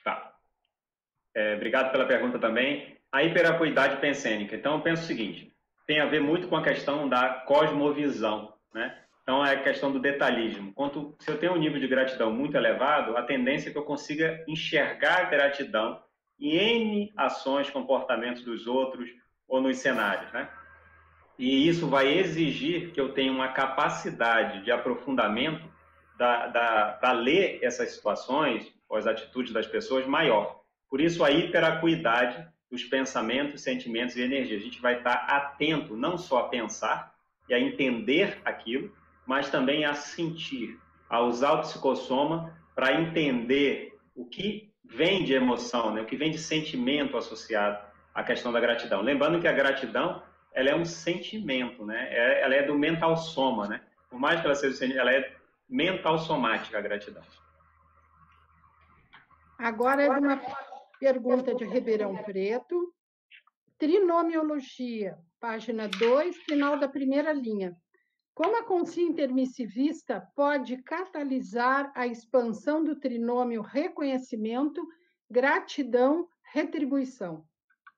Tá. É, obrigado pela pergunta também. A hiperacuidade pensênica. Então, eu penso o seguinte, tem a ver muito com a questão da cosmovisão, né? Então, é a questão do detalhismo. Quanto, se eu tenho um nível de gratidão muito elevado, a tendência é que eu consiga enxergar a gratidão em N ações, comportamentos dos outros ou nos cenários, né? E isso vai exigir que eu tenha uma capacidade de aprofundamento da, da, da ler essas situações, ou as atitudes das pessoas, maior. Por isso, a hiperacuidade dos pensamentos, sentimentos e energia. A gente vai estar atento não só a pensar e a entender aquilo, mas também a sentir, a usar o psicossoma para entender o que vem de emoção, né? O que vem de sentimento associado à questão da gratidão. Lembrando que a gratidão ela é um sentimento, né? Ela é do mental soma, né? Por mais que ela seja, ela é mental somática, a gratidão. Agora é uma pergunta de Ribeirão Preto. Trinomiologia, página dois, final da primeira linha. Como a consciência intermissivista pode catalisar a expansão do trinômio reconhecimento, gratidão, retribuição?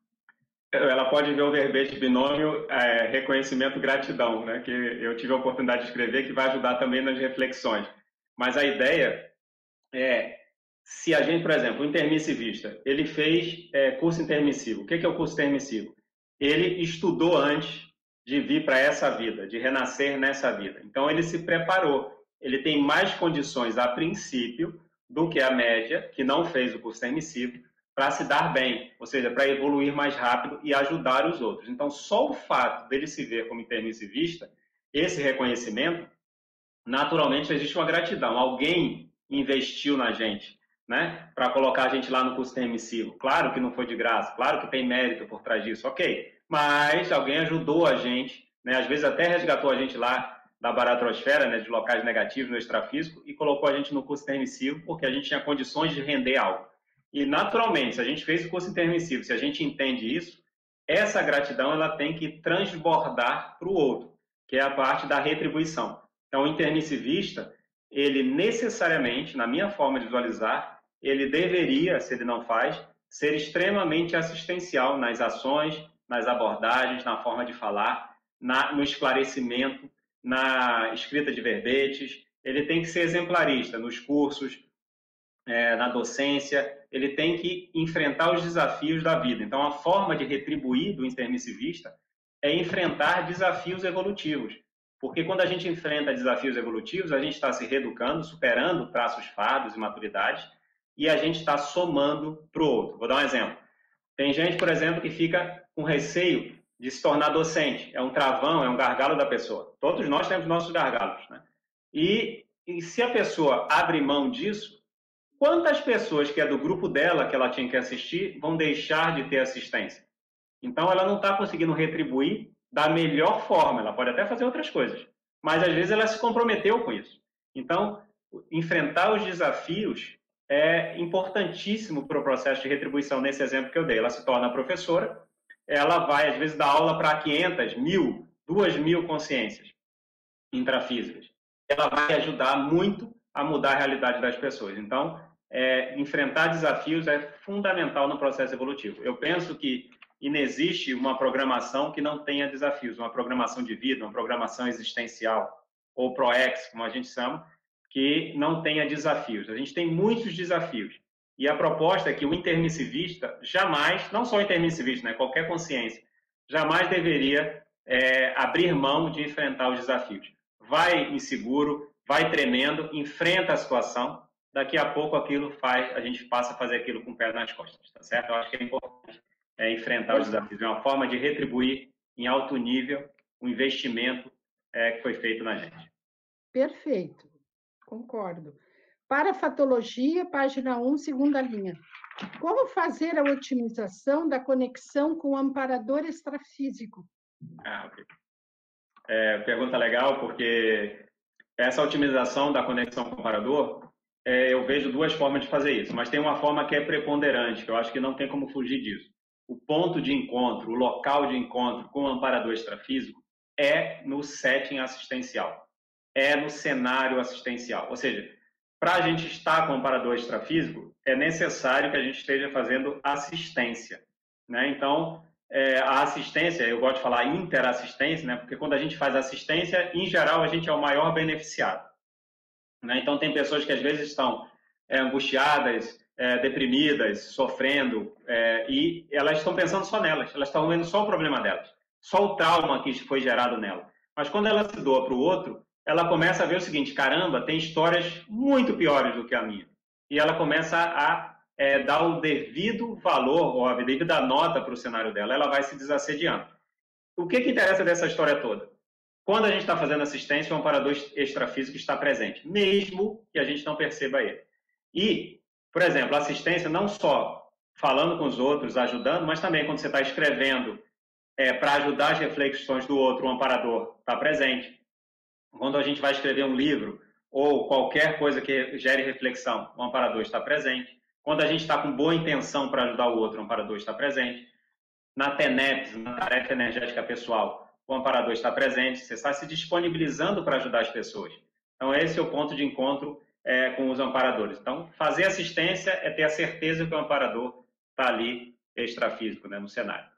Ela pode ver o verbete binômio é, reconhecimento gratidão, né? Que eu tive a oportunidade de escrever, que vai ajudar também nas reflexões. Mas a ideia é, se a gente, por exemplo, o intermissivista, ele fez é, curso intermissivo. O que é o curso intermissivo? Ele estudou antes de vir para essa vida, de renascer nessa vida. Então, ele se preparou. Ele tem mais condições, a princípio, do que a média, que não fez o curso intermissivo, para se dar bem, ou seja, para evoluir mais rápido e ajudar os outros. Então, só o fato dele se ver como intermissivista, esse reconhecimento, naturalmente existe uma gratidão. Alguém investiu na gente, né, para colocar a gente lá no curso intermissivo. Claro que não foi de graça, claro que tem mérito por trás disso, ok. Mas alguém ajudou a gente, né, às vezes até resgatou a gente lá da baratrosfera, né, de locais negativos no extrafísico, e colocou a gente no curso intermissivo porque a gente tinha condições de render algo. E, naturalmente, se a gente fez o curso intermissivo, se a gente entende isso, essa gratidão ela tem que transbordar para o outro, que é a parte da retribuição. Então, o intermissivista, ele necessariamente, na minha forma de visualizar, ele deveria, se ele não faz, ser extremamente assistencial nas ações, nas abordagens, na forma de falar, na, no esclarecimento, na escrita de verbetes. Ele tem que ser exemplarista nos cursos, É, na docência, ele tem que enfrentar os desafios da vida. Então, a forma de retribuir do intermissivista é enfrentar desafios evolutivos. Porque quando a gente enfrenta desafios evolutivos, a gente está se reeducando, superando traços falhos e maturidades, e a gente está somando para o outro. Vou dar um exemplo. Tem gente, por exemplo, que fica com receio de se tornar docente. É um travão, é um gargalo da pessoa. Todos nós temos nossos gargalos, né? E, e se a pessoa abre mão disso, quantas pessoas que é do grupo dela que ela tinha que assistir vão deixar de ter assistência? Então, ela não está conseguindo retribuir da melhor forma. Ela pode até fazer outras coisas, mas às vezes ela se comprometeu com isso. Então, enfrentar os desafios é importantíssimo para o processo de retribuição. Nesse exemplo que eu dei, ela se torna professora, ela vai, às vezes, dar aula para quinhentas, mil, duas mil consciências intrafísicas. Ela vai ajudar muito a mudar a realidade das pessoas. Então, é, enfrentar desafios é fundamental no processo evolutivo. Eu penso que inexiste uma programação que não tenha desafios, uma programação de vida, uma programação existencial, ou ProEx, como a gente chama, que não tenha desafios. A gente tem muitos desafios. E a proposta é que o intermissivista jamais, não só o intermissivista, né, qualquer consciência, jamais deveria é, abrir mão de enfrentar os desafios. Vai inseguro, vai tremendo, enfrenta a situação, daqui a pouco aquilo faz, a gente passa a fazer aquilo com o pé nas costas, tá certo? Eu acho que é importante é, enfrentar os desafios. É uma forma de retribuir em alto nível o investimento é, que foi feito na gente. Perfeito, concordo. Parafatologia, página um, segunda linha. Como fazer a otimização da conexão com o amparador extrafísico? Ah, ok. É, pergunta legal, porque essa otimização da conexão com o amparador, é, eu vejo duas formas de fazer isso, mas tem uma forma que é preponderante, que eu acho que não tem como fugir disso. O ponto de encontro, o local de encontro com o amparador extrafísico é no setting assistencial, é no cenário assistencial. Ou seja, para a gente estar com o amparador extrafísico, é necessário que a gente esteja fazendo assistência, né? Então, é, a assistência, eu gosto de falar interassistência, né? Porque quando a gente faz assistência, em geral, a gente é o maior beneficiado, né? Então, tem pessoas que às vezes estão é, angustiadas, é, deprimidas, sofrendo, é, e elas estão pensando só nelas, elas estão vendo só o problema delas, só o trauma que foi gerado nela. Mas quando ela se doa para o outro, ela começa a ver o seguinte: caramba, tem histórias muito piores do que a minha. E ela começa a é, dar o devido valor, ou a devida nota para o cenário dela, ela vai se desassediando. O que, que interessa dessa história toda? Quando a gente está fazendo assistência, o amparador extrafísico está presente, mesmo que a gente não perceba ele. E, por exemplo, a assistência não só falando com os outros, ajudando, mas também quando você está escrevendo é, para ajudar as reflexões do outro, o amparador está presente. Quando a gente vai escrever um livro ou qualquer coisa que gere reflexão, o amparador está presente. Quando a gente está com boa intenção para ajudar o outro, o amparador está presente. Na T E N E P S, na tarefa energética pessoal, o amparador está presente. Você está se disponibilizando para ajudar as pessoas. Então, esse é o ponto de encontro é, com os amparadores. Então, fazer assistência é ter a certeza que o amparador está ali extrafísico, né, no cenário.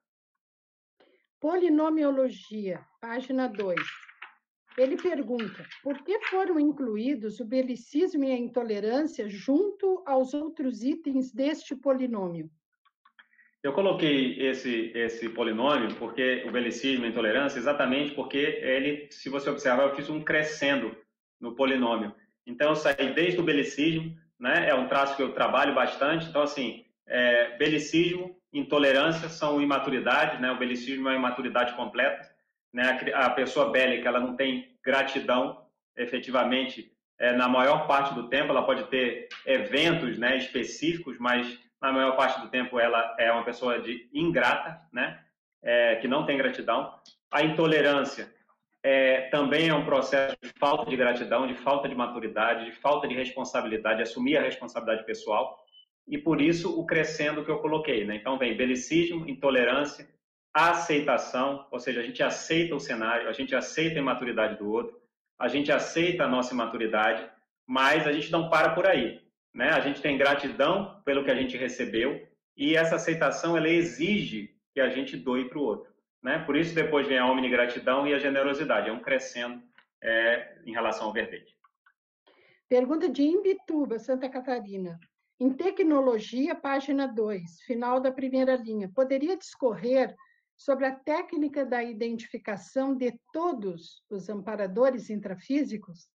Polinomiologia, página dois. Ele pergunta, por que foram incluídos o belicismo e a intolerância junto aos outros itens deste polinômio? Eu coloquei esse, esse polinômio, porque o belicismo e a intolerância, exatamente porque ele, se você observar, eu fiz um crescendo no polinômio. Então, eu saí desde o belicismo, né, é um traço que eu trabalho bastante. Então, assim, é, belicismo, intolerância são imaturidade, né, o belicismo é a imaturidade completa. Né, a pessoa bélica, ela não tem gratidão, efetivamente, é, na maior parte do tempo. Ela pode ter eventos, né, específicos, mas na maior parte do tempo ela é uma pessoa de ingrata, né, é, que não tem gratidão. A intolerância é, também é um processo de falta de gratidão, de falta de maturidade, de falta de responsabilidade, assumir a responsabilidade pessoal, e por isso o crescendo que eu coloquei, né? Então vem belicismo, intolerância, a aceitação, ou seja, a gente aceita o cenário, a gente aceita a imaturidade do outro, a gente aceita a nossa imaturidade, mas a gente não para por aí, né? A gente tem gratidão pelo que a gente recebeu e essa aceitação, ela exige que a gente doe para o outro, né? Por isso depois vem a omnigratidão e a generosidade, é um crescendo é, em relação ao verbete. Pergunta de Imbituba, Santa Catarina. Em tecnologia, página dois, final da primeira linha, poderia discorrer sobre a técnica da identificação de todos os amparadores intrafísicos?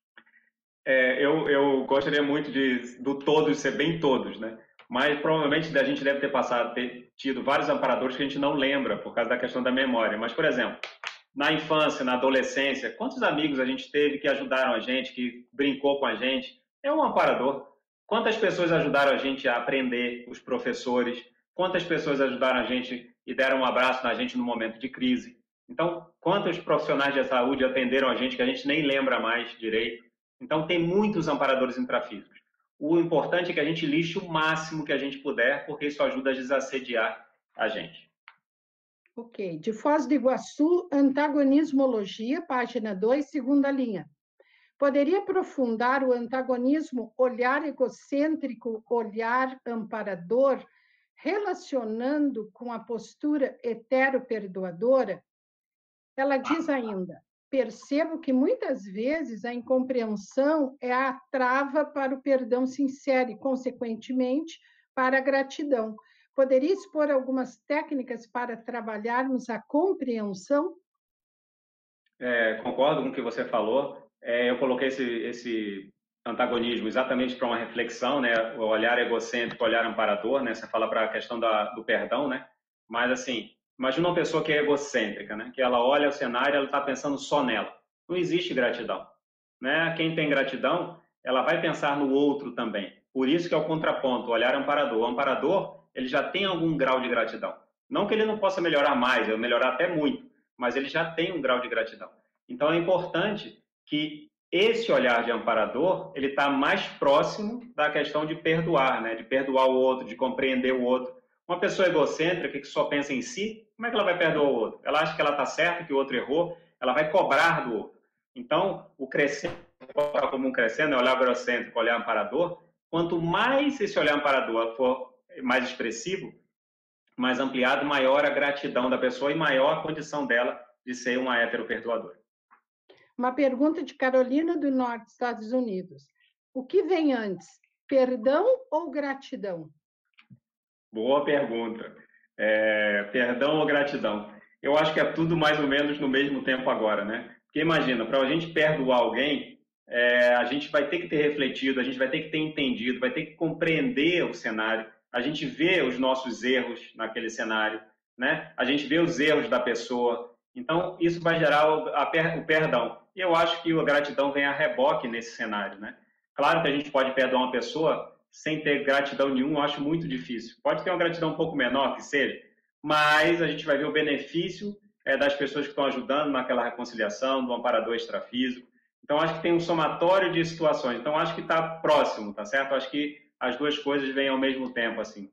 É, eu, eu gostaria muito de, do todos ser bem todos, né? Mas provavelmente a gente deve ter passado, ter tido vários amparadores que a gente não lembra por causa da questão da memória. Mas, por exemplo, na infância, na adolescência, quantos amigos a gente teve que ajudaram a gente, que brincou com a gente? É um amparador. Quantas pessoas ajudaram a gente a aprender, os professores? Quantas pessoas ajudaram a gente e deram um abraço na gente no momento de crise? Então, quantos profissionais de saúde atenderam a gente que a gente nem lembra mais direito? Então, tem muitos amparadores intrafísicos. O importante é que a gente lixe o máximo que a gente puder, porque isso ajuda a desassediar a gente. Ok. De Foz do Iguaçu, antagonismologia, página dois, segunda linha. Poderia aprofundar o antagonismo olhar egocêntrico, olhar amparador, relacionando com a postura hetero-perdoadora? Ela diz ainda, percebo que muitas vezes a incompreensão é a trava para o perdão sincero e, consequentemente, para a gratidão. Poderia expor algumas técnicas para trabalharmos a compreensão? É, concordo com o que você falou. É, eu coloquei esse, esse antagonismo exatamente para uma reflexão, né? O olhar egocêntrico, o olhar amparador, né? Você fala para a questão da, do perdão, né? Mas, assim, imagina uma pessoa que é egocêntrica, né? Que ela olha o cenário e ela está pensando só nela. Não existe gratidão, né? Quem tem gratidão, ela vai pensar no outro também. Por isso que é o contraponto, o olhar amparador. O amparador, ele já tem algum grau de gratidão. Não que ele não possa melhorar mais, ou melhorar até muito, mas ele já tem um grau de gratidão. Então, é importante que esse olhar de amparador, ele está mais próximo da questão de perdoar, né? De perdoar o outro, de compreender o outro. Uma pessoa egocêntrica que só pensa em si, como é que ela vai perdoar o outro? Ela acha que ela está certa, que o outro errou, ela vai cobrar do outro. Então, o crescendo colocar como um crescendo, é olhar agrocêntrico, olhar amparador, quanto mais esse olhar amparador for mais expressivo, mais ampliado, maior a gratidão da pessoa e maior a condição dela de ser uma hétero-perdoadora. Uma pergunta de Carolina do Norte, Estados Unidos. O que vem antes, perdão ou gratidão? Boa pergunta. É, perdão ou gratidão? Eu acho que é tudo mais ou menos no mesmo tempo agora, né? Porque imagina, para a gente perdoar alguém, é, a gente vai ter que ter refletido, a gente vai ter que ter entendido, vai ter que compreender o cenário, a gente vê os nossos erros naquele cenário, né? A gente vê os erros da pessoa. Então, isso vai gerar o, a, o perdão. E eu acho que a gratidão vem a reboque nesse cenário, né? Claro que a gente pode perdoar uma pessoa sem ter gratidão nenhuma, eu acho muito difícil. Pode ter uma gratidão um pouco menor, que seja, mas a gente vai ver o benefício é, das pessoas que estão ajudando naquela reconciliação, do amparador extrafísico. Então, acho que tem um somatório de situações. Então, acho que está próximo, tá certo? Acho que as duas coisas vêm ao mesmo tempo, assim.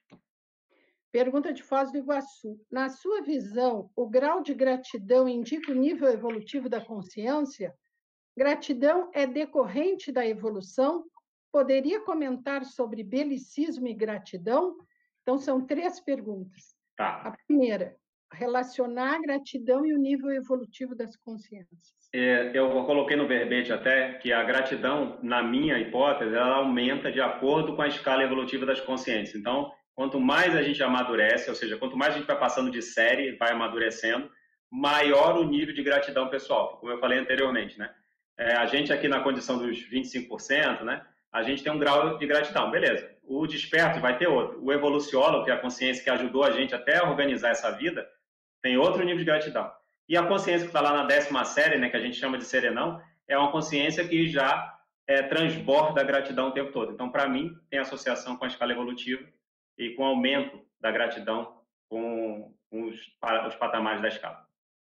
Pergunta de Foz do Iguaçu. Na sua visão, o grau de gratidão indica o nível evolutivo da consciência? Gratidão é decorrente da evolução? Poderia comentar sobre belicismo e gratidão? Então, são três perguntas. Tá. A primeira, relacionar a gratidão e o nível evolutivo das consciências. É, eu coloquei no verbete até que a gratidão, na minha hipótese, ela aumenta de acordo com a escala evolutiva das consciências. Então, quanto mais a gente amadurece, ou seja, quanto mais a gente vai passando de série, vai amadurecendo, maior o nível de gratidão pessoal, como eu falei anteriormente, né? É, a gente aqui na condição dos vinte e cinco por cento, né? A gente tem um grau de gratidão, beleza. O desperto vai ter outro. O evoluciólogo, que é a consciência que ajudou a gente até a organizar essa vida, tem outro nível de gratidão. E a consciência que está lá na décima série, né, que a gente chama de serenão, é uma consciência que já é, transborda a gratidão o tempo todo. Então, para mim, tem associação com a escala evolutiva e com o aumento da gratidão com, com os, os patamares da escala.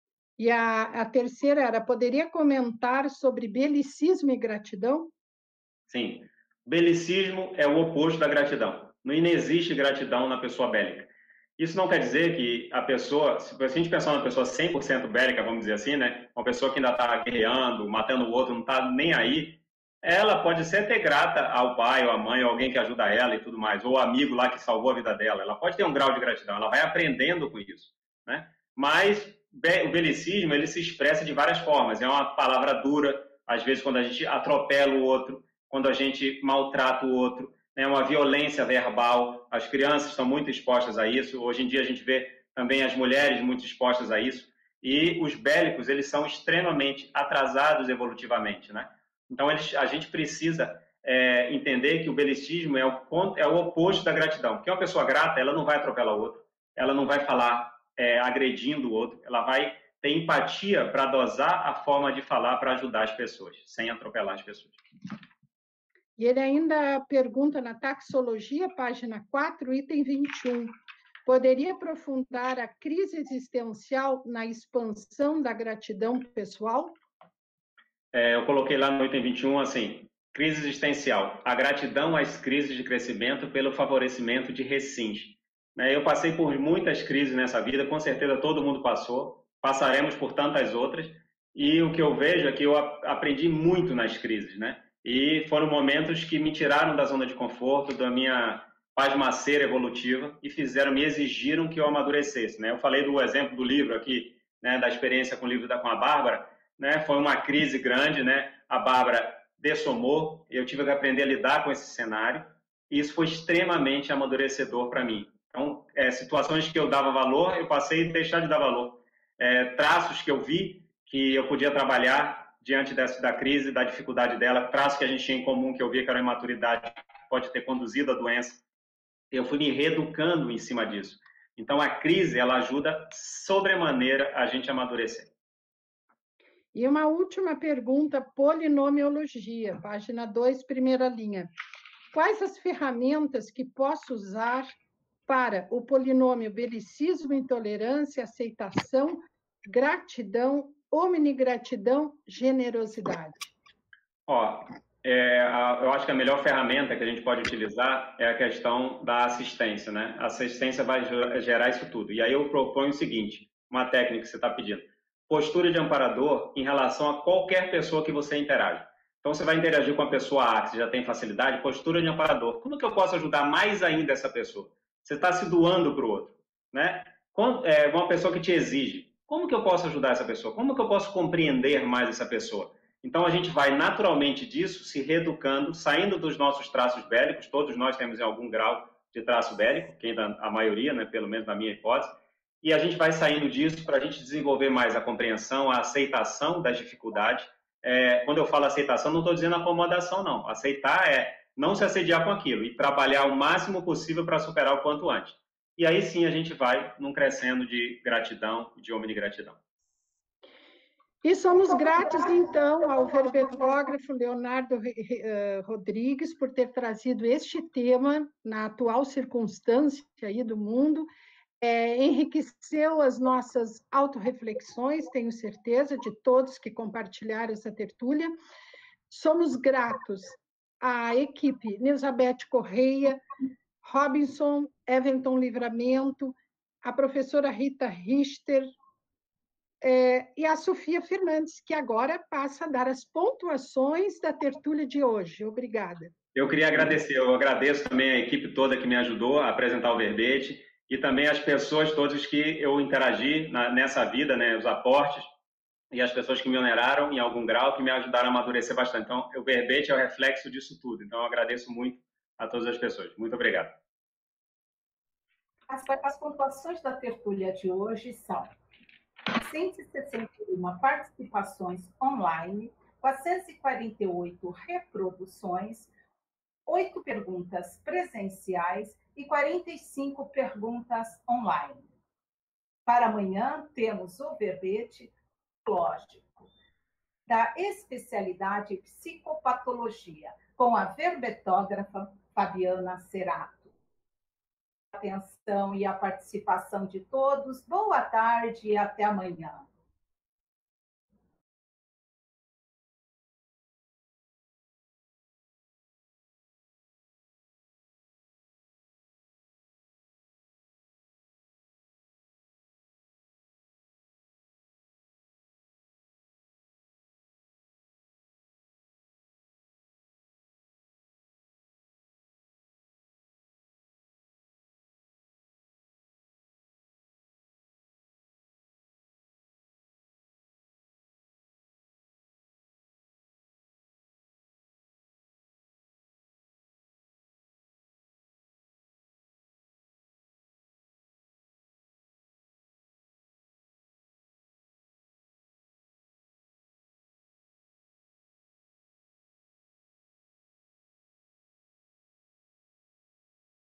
E a, a terceira era, poderia comentar sobre belicismo e gratidão? Sim. Belicismo é o oposto da gratidão. Não existe gratidão na pessoa bélica. Isso não quer dizer que a pessoa, se a gente pensar numa pessoa cem por cento bélica, vamos dizer assim, né? Uma pessoa que ainda está guerreando, matando o outro, não está nem aí, ela pode ser ter grata ao pai ou à mãe, ou alguém que ajuda ela e tudo mais, ou o amigo lá que salvou a vida dela. Ela pode ter um grau de gratidão, ela vai aprendendo com isso, né? Mas o belicismo, ele se expressa de várias formas. É uma palavra dura, às vezes quando a gente atropela o outro, quando a gente maltrata o outro, é uma violência verbal. As crianças estão muito expostas a isso. Hoje em dia a gente vê também as mulheres muito expostas a isso. E os bélicos, eles são extremamente atrasados evolutivamente, né? Então, eles, a gente precisa é, entender que o belicismo é o, é o oposto da gratidão. Porque uma pessoa grata, ela não vai atropelar o outro, ela não vai falar é, agredindo o outro, ela vai ter empatia para dosar a forma de falar para ajudar as pessoas, sem atropelar as pessoas. E ele ainda pergunta na taxologia, página quatro, item vinte e um. Poderia aprofundar a crise existencial na expansão da gratidão pessoal? É, eu coloquei lá no item vinte e um, assim, crise existencial. A gratidão às crises de crescimento pelo favorecimento de recins. Eu passei por muitas crises nessa vida, com certeza todo mundo passou, passaremos por tantas outras, e o que eu vejo é que eu aprendi muito nas crises, né? E foram momentos que me tiraram da zona de conforto, da minha pasmaceira evolutiva e fizeram, me exigiram que eu amadurecesse, né? Eu falei do exemplo do livro aqui, né, da experiência com o livro da, com a Bárbara, né? Foi uma crise grande, né? A Bárbara dessomou, eu tive que aprender a lidar com esse cenário e isso foi extremamente amadurecedor para mim. Então, é, situações que eu dava valor, eu passei a deixar de dar valor. É, traços que eu vi que eu podia trabalhar diante dessa, da crise, da dificuldade dela, traços que a gente tinha em comum, que eu via que era a imaturidade, que pode ter conduzido à doença. Eu fui me reeducando em cima disso. Então, a crise, ela ajuda sobremaneira a gente a amadurecer. E uma última pergunta, polinomiologia, página dois, primeira linha. Quais as ferramentas que posso usar para o polinômio belicismo, intolerância, aceitação, gratidão, omnigratidão, generosidade? Ó, é, a, eu acho que a melhor ferramenta que a gente pode utilizar é a questão da assistência, né? A assistência vai gerar isso tudo. E aí eu proponho o seguinte, uma técnica que você está pedindo. Postura de amparador em relação a qualquer pessoa que você interage. Então, você vai interagir com a pessoa A, que você já tem facilidade, postura de amparador. Como que eu posso ajudar mais ainda essa pessoa? Você está se doando para o outro, né? É uma pessoa que te exige. Como que eu posso ajudar essa pessoa? Como que eu posso compreender mais essa pessoa? Então, a gente vai naturalmente disso se reeducando, saindo dos nossos traços bélicos. Todos nós temos em algum grau de traço bélico, quem a maioria, né, pelo menos na minha hipótese. E a gente vai saindo disso para a gente desenvolver mais a compreensão, a aceitação das dificuldades. É, quando eu falo aceitação, não estou dizendo acomodação, não. Aceitar é não se assediar com aquilo e trabalhar o máximo possível para superar o quanto antes. E aí sim a gente vai num crescendo de gratidão, de omnigratidão. E somos gratos, então, ao verbetógrafo Leonardo Rodrigues por ter trazido este tema na atual circunstância aí do mundo. É, enriqueceu as nossas autorreflexões, tenho certeza, de todos que compartilharam essa tertúlia. Somos gratos à equipe Nilzabeth Correia, Robinson, Eventon Livramento, a professora Rita Richter é, e a Sofia Fernandes, que agora passa a dar as pontuações da tertúlia de hoje. Obrigada. Eu queria agradecer, eu agradeço também a equipe toda que me ajudou a apresentar o verbete, e também as pessoas todas que eu interagi na, nessa vida, né, os aportes, e as pessoas que me oneraram em algum grau, que me ajudaram a amadurecer bastante. Então, o verbete é o reflexo disso tudo. Então, eu agradeço muito a todas as pessoas. Muito obrigado. As, as pontuações da tertúlia de hoje são cento e sessenta e uma participações online, quatrocentas e quarenta e oito reproduções, oito perguntas presenciais e quarenta e cinco perguntas online. Para amanhã, temos o verbete lógico da especialidade psicopatologia, com a verbetógrafa Fabiana Cerato. A atenção e a participação de todos. Boa tarde e até amanhã.